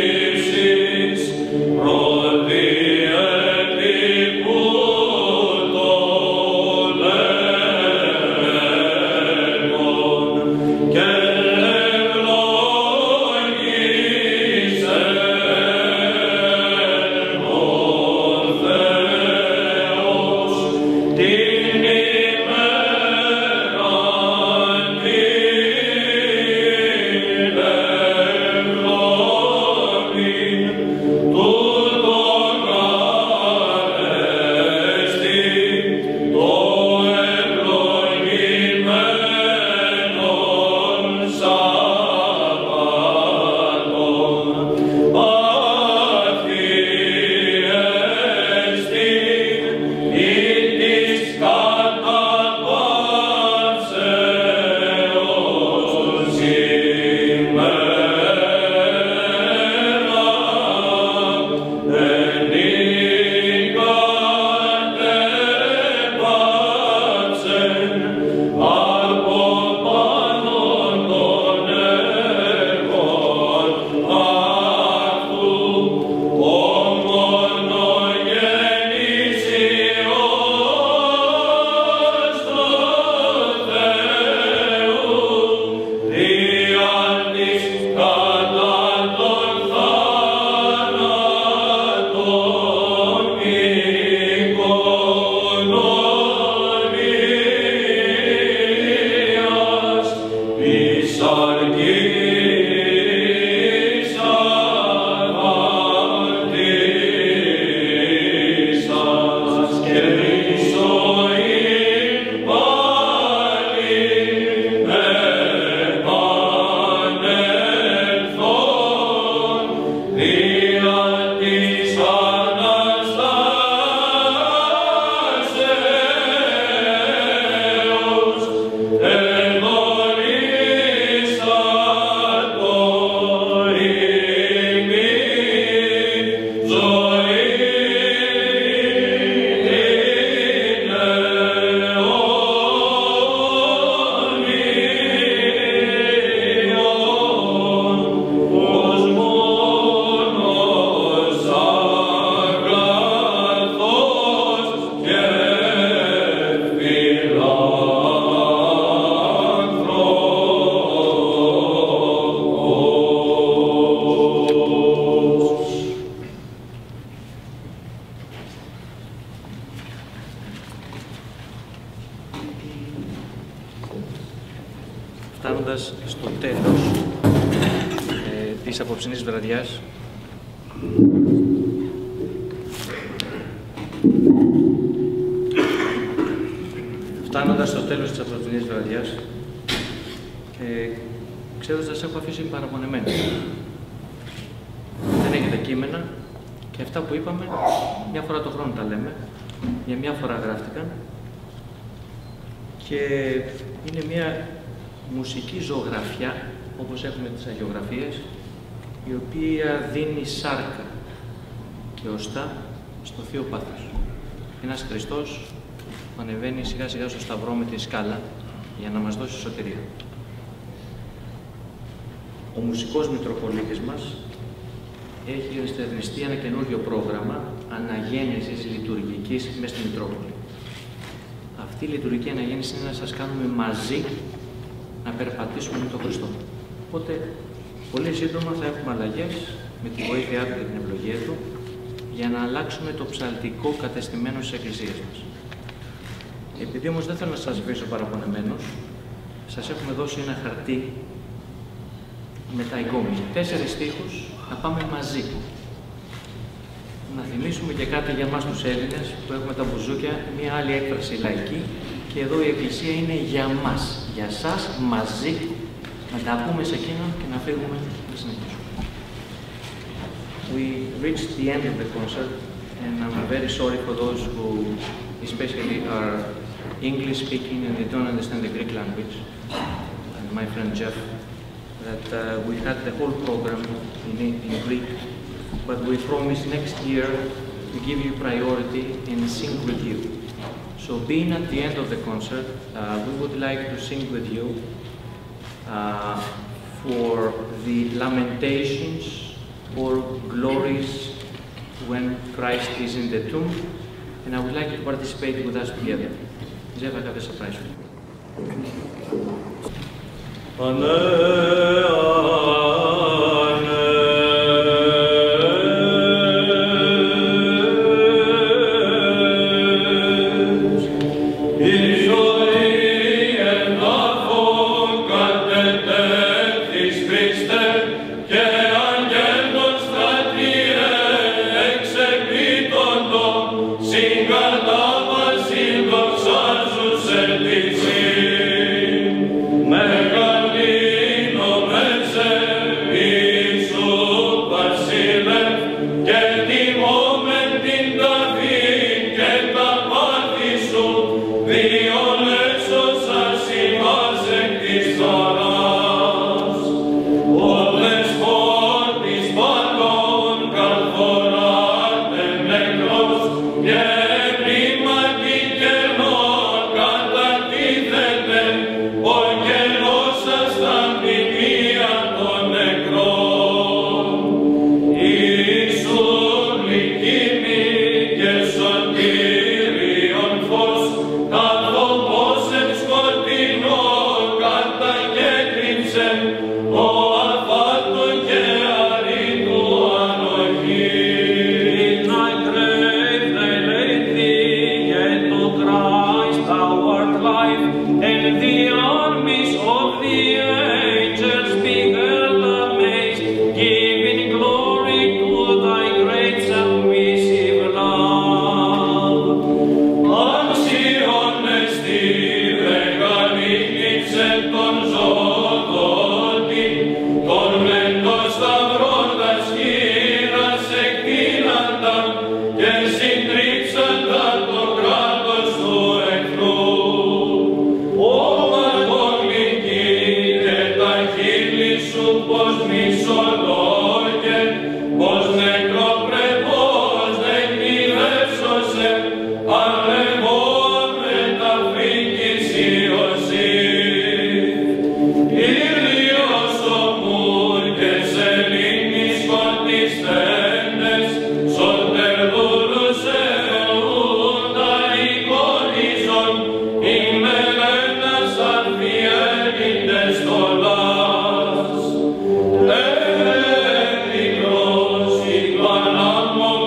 Pro Φτάνοντας στο τέλος της απόψινής βραδιάς, ξέροντας σας έχω αφήσει παραπονεμένους. Δεν έχετε κείμενα και αυτά που είπαμε, μια φορά το χρόνο τα λέμε, για μια φορά γράφτηκαν και είναι μια μουσική ζωγραφιά, όπως έχουμε τις αγιογραφίες, η οποία δίνει σάρκα και οστά στο Θείο Πάθος. Ένας Χριστός που ανεβαίνει σιγά σιγά στο σταυρό με τη σκάλα για να μας δώσει σωτηρία. Ο μουσικός Μητροπολίτης μας έχει εστερνιστεί ένα καινούριο πρόγραμμα αναγέννησης λειτουργικής μέσα στη Μητρόπολη. Αυτή η λειτουργική αναγέννηση είναι να σας κάνουμε μαζί να περπατήσουμε με τον Χριστό. Οπότε, πολύ σύντομα θα έχουμε αλλαγές με τη βοήθειά του και την ευλογία του για να αλλάξουμε το ψαλτικό κατεστημένο της Εκκλησίας μας. Επειδή όμως δεν θέλω να σας αφήσω παραπονεμένους, σας έχουμε δώσει ένα χαρτί με τα εικόνες. 4 στίχους να πάμε μαζί. Να θυμίσουμε και κάτι για μας τους Έλληνες που έχουμε τα μπουζούκια, μια άλλη έκφραση λαϊκή και εδώ η Εκκλησία είναι για μας, για σας, μαζί, να τα πούμε σε εκείνον και να φύγουμε να συνεχίσουμε. We reached the end of the concert and I'm very sorry for those who especially are English speaking and they don't understand the Greek language. And my friend Jeff, that we had the whole program in Greek, but we promise next year to give you priority and sing with you. So being at the end of the concert, we would like to sing with you for the lamentations or glories when Christ is in the tomb, and I would like you to participate with us together. Jeff, I have a surprise for you.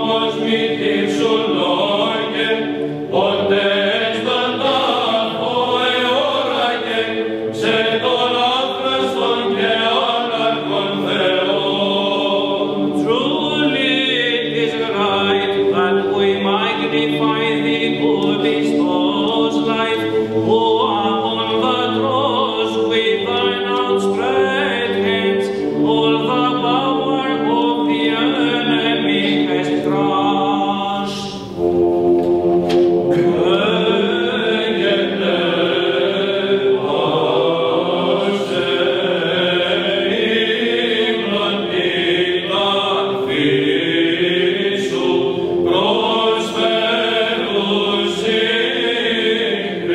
Ode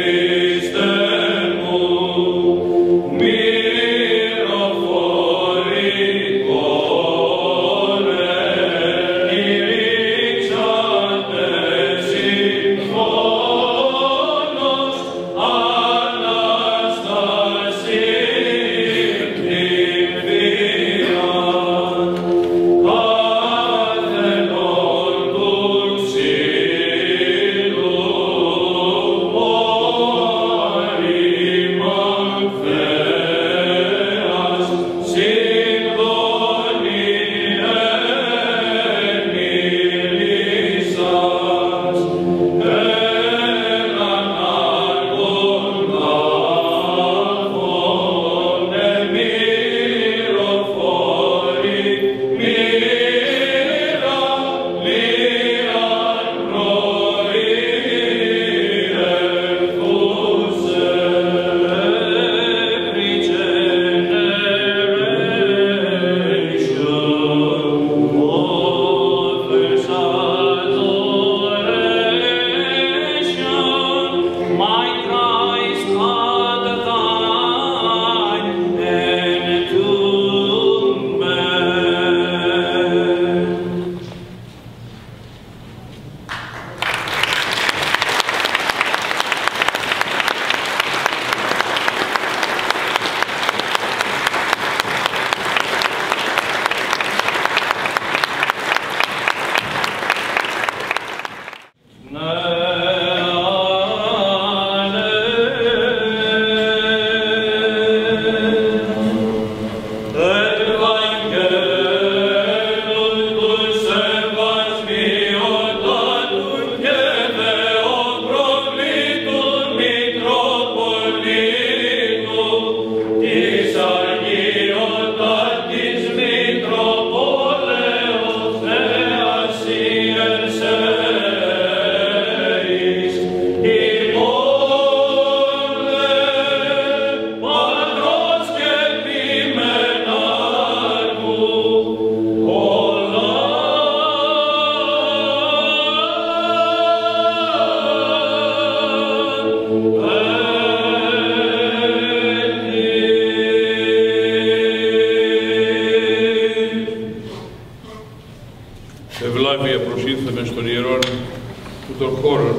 ευλάβεια προσήλθαμε στον ιερόν του των χώρων,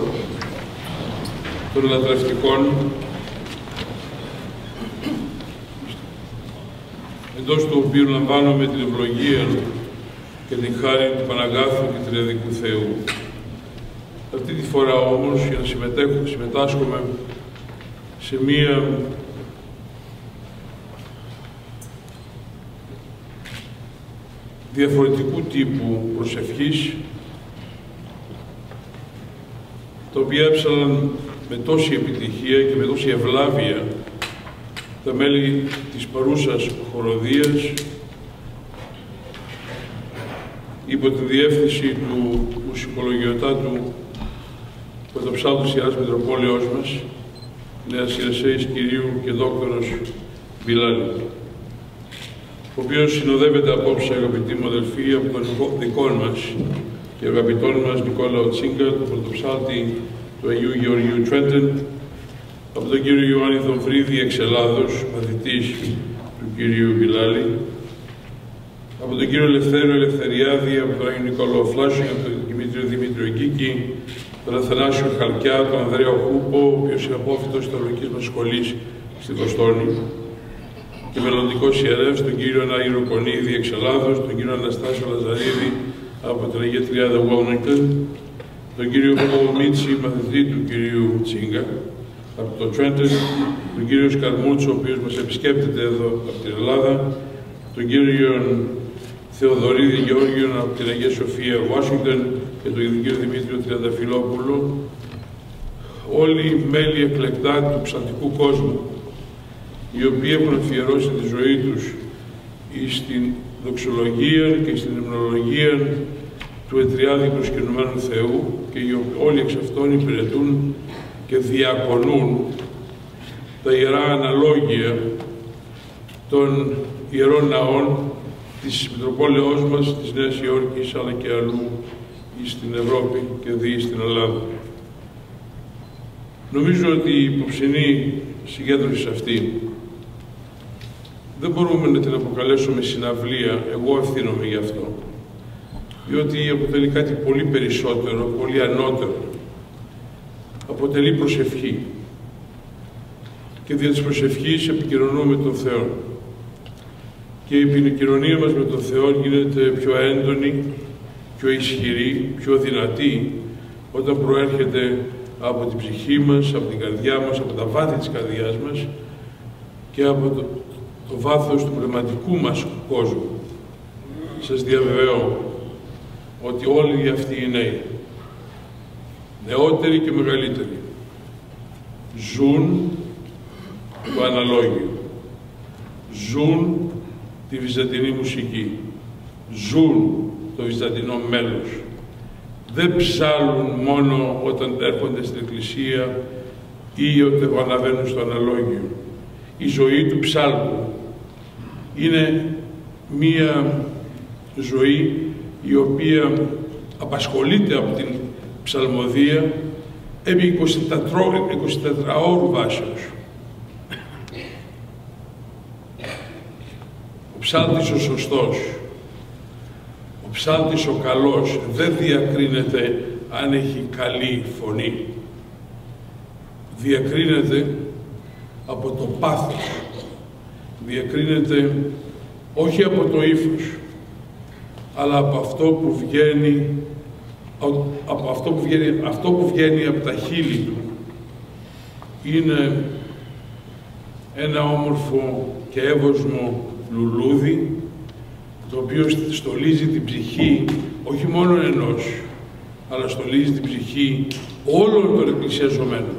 των λατρευτικών, εντός του οποίου λαμβάνουμε την ευλογία και την χάρη του Παναγάθου και Τριαδικού Θεού. Αυτή τη φορά όμως, για να συμμετάσχουμε σε μία διαφορετικού τύπου προσευχής, τα οποία έψαλαν με τόση επιτυχία και με τόση ευλάβεια τα μέλη της παρούσας χοροδίας, υπό τη διεύθυνση του μουσικολογιοτάτου Protopsaltis Ιεράς Μητροπόλεως μας, νέας ιερεσέης κυρίου και δόκτωρος Μπιλάλη, ο οποίος συνοδεύεται απόψε, αγαπητοί μου αδελφοί, από τον δικών μας και αγαπητών μας Νικόλαο Τσίγκα, τον πρωτοψάλτη του Αγίου Γεωργίου Τρέντεν, από τον κύριο Ιωάννη Θομφρίδη εξ Ελλάδος, μαθητής του κύριου Μπιλάλη, από τον κύριο Ελευθέριο Ελευθεριάδη, από τον Άγιο Νικόλαο Φλάσιο, από τον Δημήτριο Δημήτριο Γκίκη, τον Αθανάσιο Χαλκιά, τον Ανδρέο Χούπο, ο οποίος είναι απόφοιτος της θεολογικής μας σχολής στη Βοστόνη, και μελλοντικός ιερεύς, τον κύριο Ανάγυρο Κονίδη εξ Ελλάδος, τον κύριο Αναστάσιο Λαζαρίδη από την Αγία Τριάδα Wilmington, τον κύριο Μίτσι, μαθητή του κυρίου Τσίγκα από το Trenton, τον κύριο Σκαρμούτσο, ο οποίος μας επισκέπτεται εδώ από την Ελλάδα, τον κύριο Θεοδωρίδη Γεώργιο από την Αγία Σοφία Washington και τον κύριο Δημήτριο Τριανταφυλόπουλο, όλοι οι μέλη εκλεκτά του ψαλτικού κόσμου, οι οποίοι έχουν αφιερώσει τη ζωή τους στην δοξολογία και στην υμνολογία του Ετριάδη προσκυνουμένου Θεού και όλοι εξ αυτών υπηρετούν και διακονούν τα ιερά αναλόγια των ιερών ναών της Μητροπόλεως μας, της Νέας Υόρκης, αλλά και αλλού στην Ευρώπη και δι' στην Ελλάδα. Νομίζω ότι η υποψινή συγκέντρωση αυτή δεν μπορούμε να την αποκαλέσουμε συναυλία, εγώ ευθύνομαι γι' αυτό, διότι αποτελεί κάτι πολύ περισσότερο, πολύ ανώτερο. Αποτελεί προσευχή και δια της προσευχής επικοινωνούμε με τον Θεό και η επικοινωνία μας με τον Θεό γίνεται πιο έντονη, πιο ισχυρή, πιο δυνατή όταν προέρχεται από την ψυχή μας, από την καρδιά μας, από τα βάθη της καρδιάς μας και από το βάθος του πνευματικού μας κόσμου. Σας διαβεβαιώ ότι όλοι αυτοί οι νέοι, νεότεροι και μεγαλύτεροι, ζουν το αναλόγιο, ζουν τη βυζαντινή μουσική, ζουν το βυζαντινό μέλος. Δεν ψάλουν μόνο όταν έρχονται στην εκκλησία ή όταν αναβαίνουν στο αναλόγιο. Η ζωή του ψάλτου είναι μία ζωή η οποία απασχολείται από την ψαλμοδία επί 24 ώρου βάσεως. Ο ψάλτης ο σωστός, ο ψάλτης ο καλός δεν διακρίνεται αν έχει καλή φωνή. Διακρίνεται από το πάθος. Διακρίνεται όχι από το ύφος, αλλά από αυτό που βγαίνει, αυτό που βγαίνει από τα χείλη του. Είναι ένα όμορφο και εύωσμο λουλούδι, το οποίο στολίζει την ψυχή, όχι μόνο ενός, αλλά στολίζει την ψυχή όλων των εκκλησιαζομένων.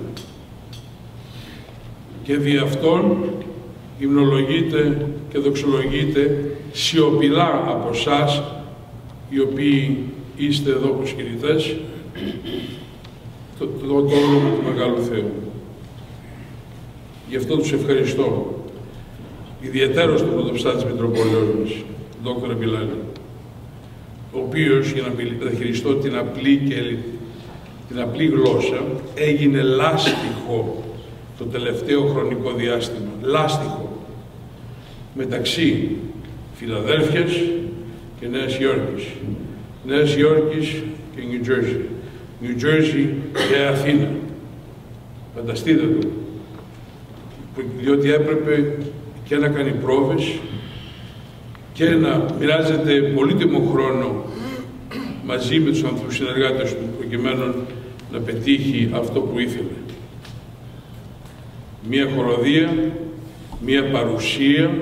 Και δι' αυτόν υμνολογείται και δοξολογείται σιωπηλά από εσάς, οι οποίοι είστε εδώ προσκυνητές, το όνομα του Μεγάλου Θεού. Γι' αυτό τους ευχαριστώ. Ιδιαιτέρως τον Protopsaltis Μητροπολέως μας, τον Δόκτωρα Μπιλάλη, ο οποίος, για να μεταχειριστώ την απλή γλώσσα, έγινε λάστιχο το τελευταίο χρονικό διάστημα. Λάστιχο μεταξύ Φιλαδέλφειας και Νέας Υόρκης. Νέας Υόρκης και New Jersey. New Jersey και Αθήνα. Φανταστείτε το. Διότι έπρεπε και να κάνει πρόβες και να μοιράζεται πολύτιμο χρόνο μαζί με τους ανθρώπους συνεργάτες του, προκειμένου να πετύχει αυτό που ήθελε. Μία χοροδία, μία παρουσία,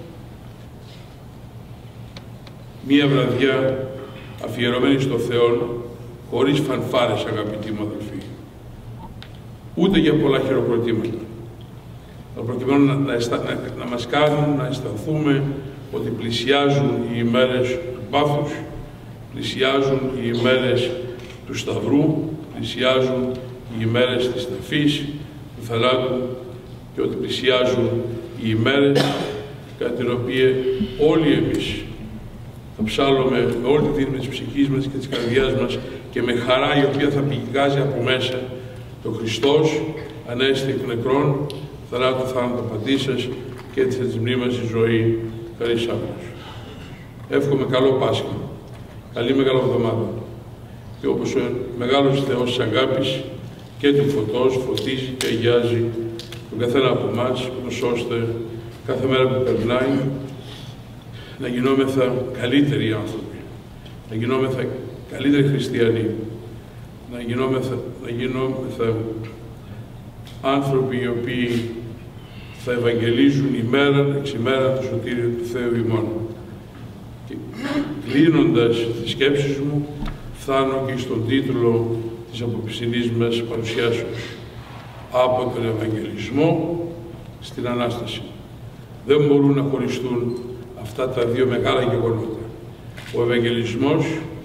μία βραδιά αφιερωμένη στο Θεό, χωρίς φανφάρες, αγαπητοί μου αδελφοί. Ούτε για πολλά χειροκροτήματα. Προκειμένου να μας κάνουν να αισθανθούμε ότι πλησιάζουν οι ημέρες του πάθους, πλησιάζουν οι ημέρες του Σταυρού, πλησιάζουν οι ημέρες της ταφής, του θανάτου και ότι πλησιάζουν οι ημέρες κατά την οποία όλοι εμείς θα ψάλλουμε με όλη τη δύναμη της ψυχής μας και της καρδιάς μας και με χαρά η οποία θα πηγάζει από μέσα το Χριστός ανέστη εκ νεκρών, θανάτου θάνατο πατήσας και της μνήμας η ζωή καλής άπλος. Εύχομαι καλό Πάσχα, καλή Μεγάλη Εβδομάδα και όπως ο μεγάλος Θεός της αγάπης και του φωτός φωτίζει και αγιάζει τον καθένα από εμάς, ώστε κάθε μέρα που περνάει να γινόμεθα καλύτεροι άνθρωποι, να γινόμεθα καλύτεροι χριστιανοί, να γινόμεθα άνθρωποι οι οποίοι θα ευαγγελίζουν ημέρα εξ ημέρα το σωτήριο του Θεού ημών. Και κλείνοντας τις σκέψεις μου, φτάνω και στον τίτλο της απόψινής μας παρουσιάσεως. Από τον Ευαγγελισμό στην Ανάσταση. Δεν μπορούν να χωριστούν αυτά τα δύο μεγάλα γεγονότα. Ο Ευαγγελισμός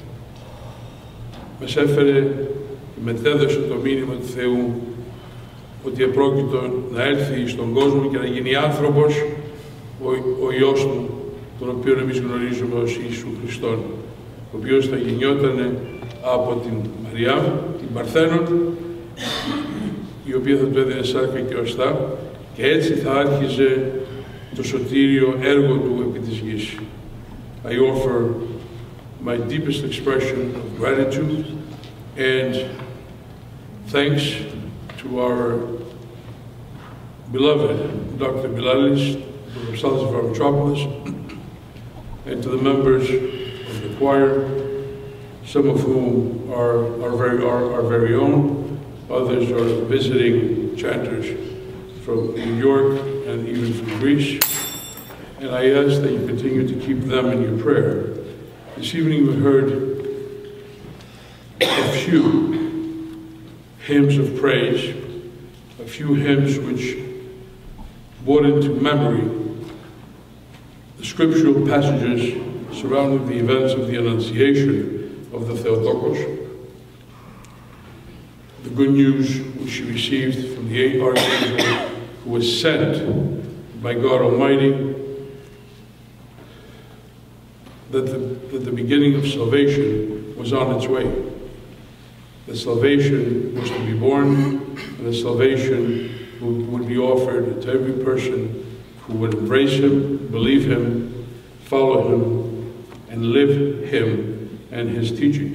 μας έφερε και μετέδωσε το μήνυμα του Θεού ότι επρόκειτο να έρθει στον κόσμο και να γίνει άνθρωπος ο Υιός του, τον οποίο εμείς γνωρίζουμε ως Ιησού Χριστόν, ο οποίος θα γεννιόταν από την Μαριά, την Παρθένον, η οποία θα του έδινε σάρκα και οστά, και έτσι θα άρχιζε το σωτήριο έργο του επί της γης. I offer my deepest expression of gratitude and thanks to our beloved Dr. Bilalis, the Protopsaltis of our Metropolis, and to the members of the choir, some of whom are our very own, others are visiting chanters from New York and even from Greece. And I ask that you continue to keep them in your prayer. This evening we heard a few hymns of praise, a few hymns which brought into memory the scriptural passages surrounding the events of the Annunciation of the Theotokos, the good news which she received from the archangel who was sent by God Almighty, that the beginning of salvation was on its way. That salvation was to be born, and that salvation would be offered to every person who would embrace him, believe him, follow him, and live him and his teachings.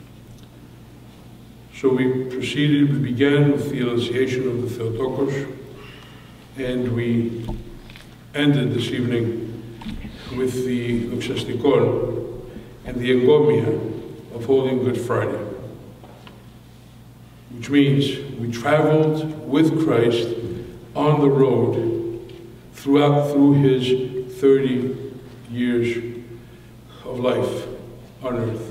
So we began with the Annunciation of the Theotokos, and we ended this evening with the Doxastikon and the Engomia of Holy Good Friday, which means we traveled with Christ on the road through his 30 years of life on earth.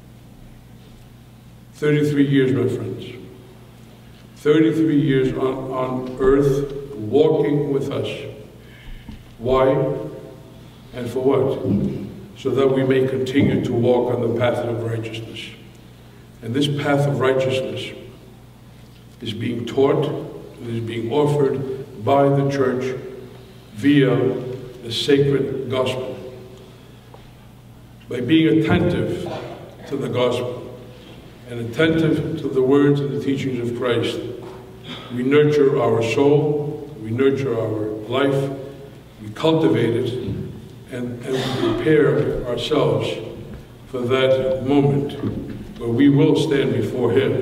33 years, my friends. 33 years on earth, walking with us. Why? And for what? So that we may continue to walk on the path of righteousness. And this path of righteousness is being taught, and is being offered by the church via the sacred gospel. By being attentive to the gospel and attentive to the words and the teachings of Christ, we nurture our soul, we nurture our life, we cultivate it, and we prepare ourselves for that moment where we will stand before him,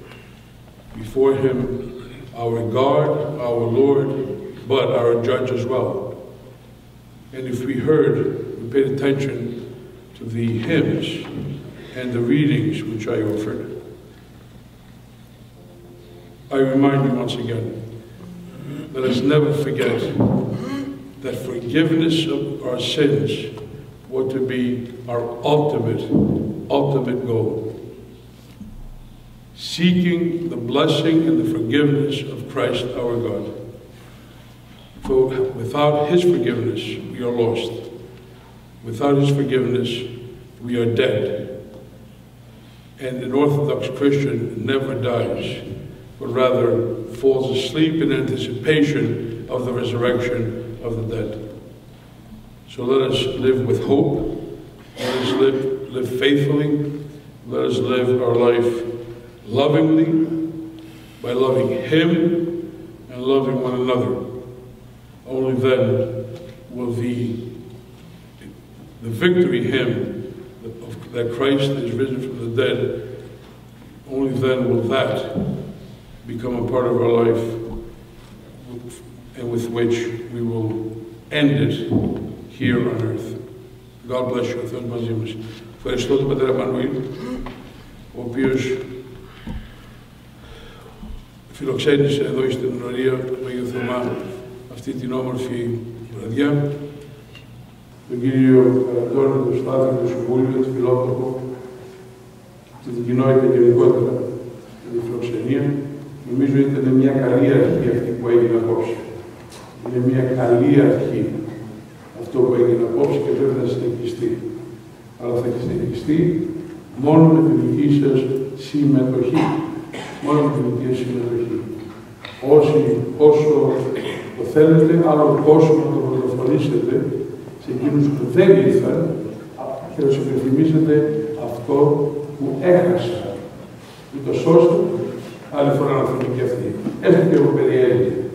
our God, our Lord, but our judge as well. And if we paid attention to the hymns and the readings which I offered, I remind you once again, let us never forget that forgiveness of our sins ought to be our ultimate goal. Seeking the blessing and the forgiveness of Christ our God. For without his forgiveness, we are lost. Without his forgiveness, we are dead. And an Orthodox Christian never dies, but rather falls asleep in anticipation of the resurrection of the dead. So let us live with hope, let us live faithfully, let us live our life lovingly, by loving him and loving one another. Only then will the victory hymn that Christ is risen from the dead, only then will that become a part of our life, and with which we will end it here on earth. God bless you. Θεός μαζί μας. Ευχαριστώ τον Πατέρα Μανουήλ, ο οποίος φιλοξένησε εδώ στην Ενωρία του Αγίου Θωμά αυτή την όμορφη βραδιά. Τον κύριο Καραντώνη, τον Στάθη, το Συμβούλιο, τον Φιλότοπο, την κοινότητα γενικότερα για τη φιλοξενία. Νομίζω ήταν μια καλή αρχή αυτή που έγινε απόψε. Είναι μια καλή αρχή αυτό που έγινε απόψε και πρέπει να συνεχιστεί. Αλλά θα συνεχιστεί μόνο με τη δική σας συμμετοχή. Μόνο με τη δική σας συμμετοχή. Όσο το θέλετε, άλλο πόσο να το πρωτοφωνήσετε σε εκείνους που δεν ήρθαν και να σου υπενθυμίσετε αυτό που έχασα. Ούτως ώστε άλλη φορά να φύγουν και αυτοί. Έστω και εγώ παιδί Έλληνα.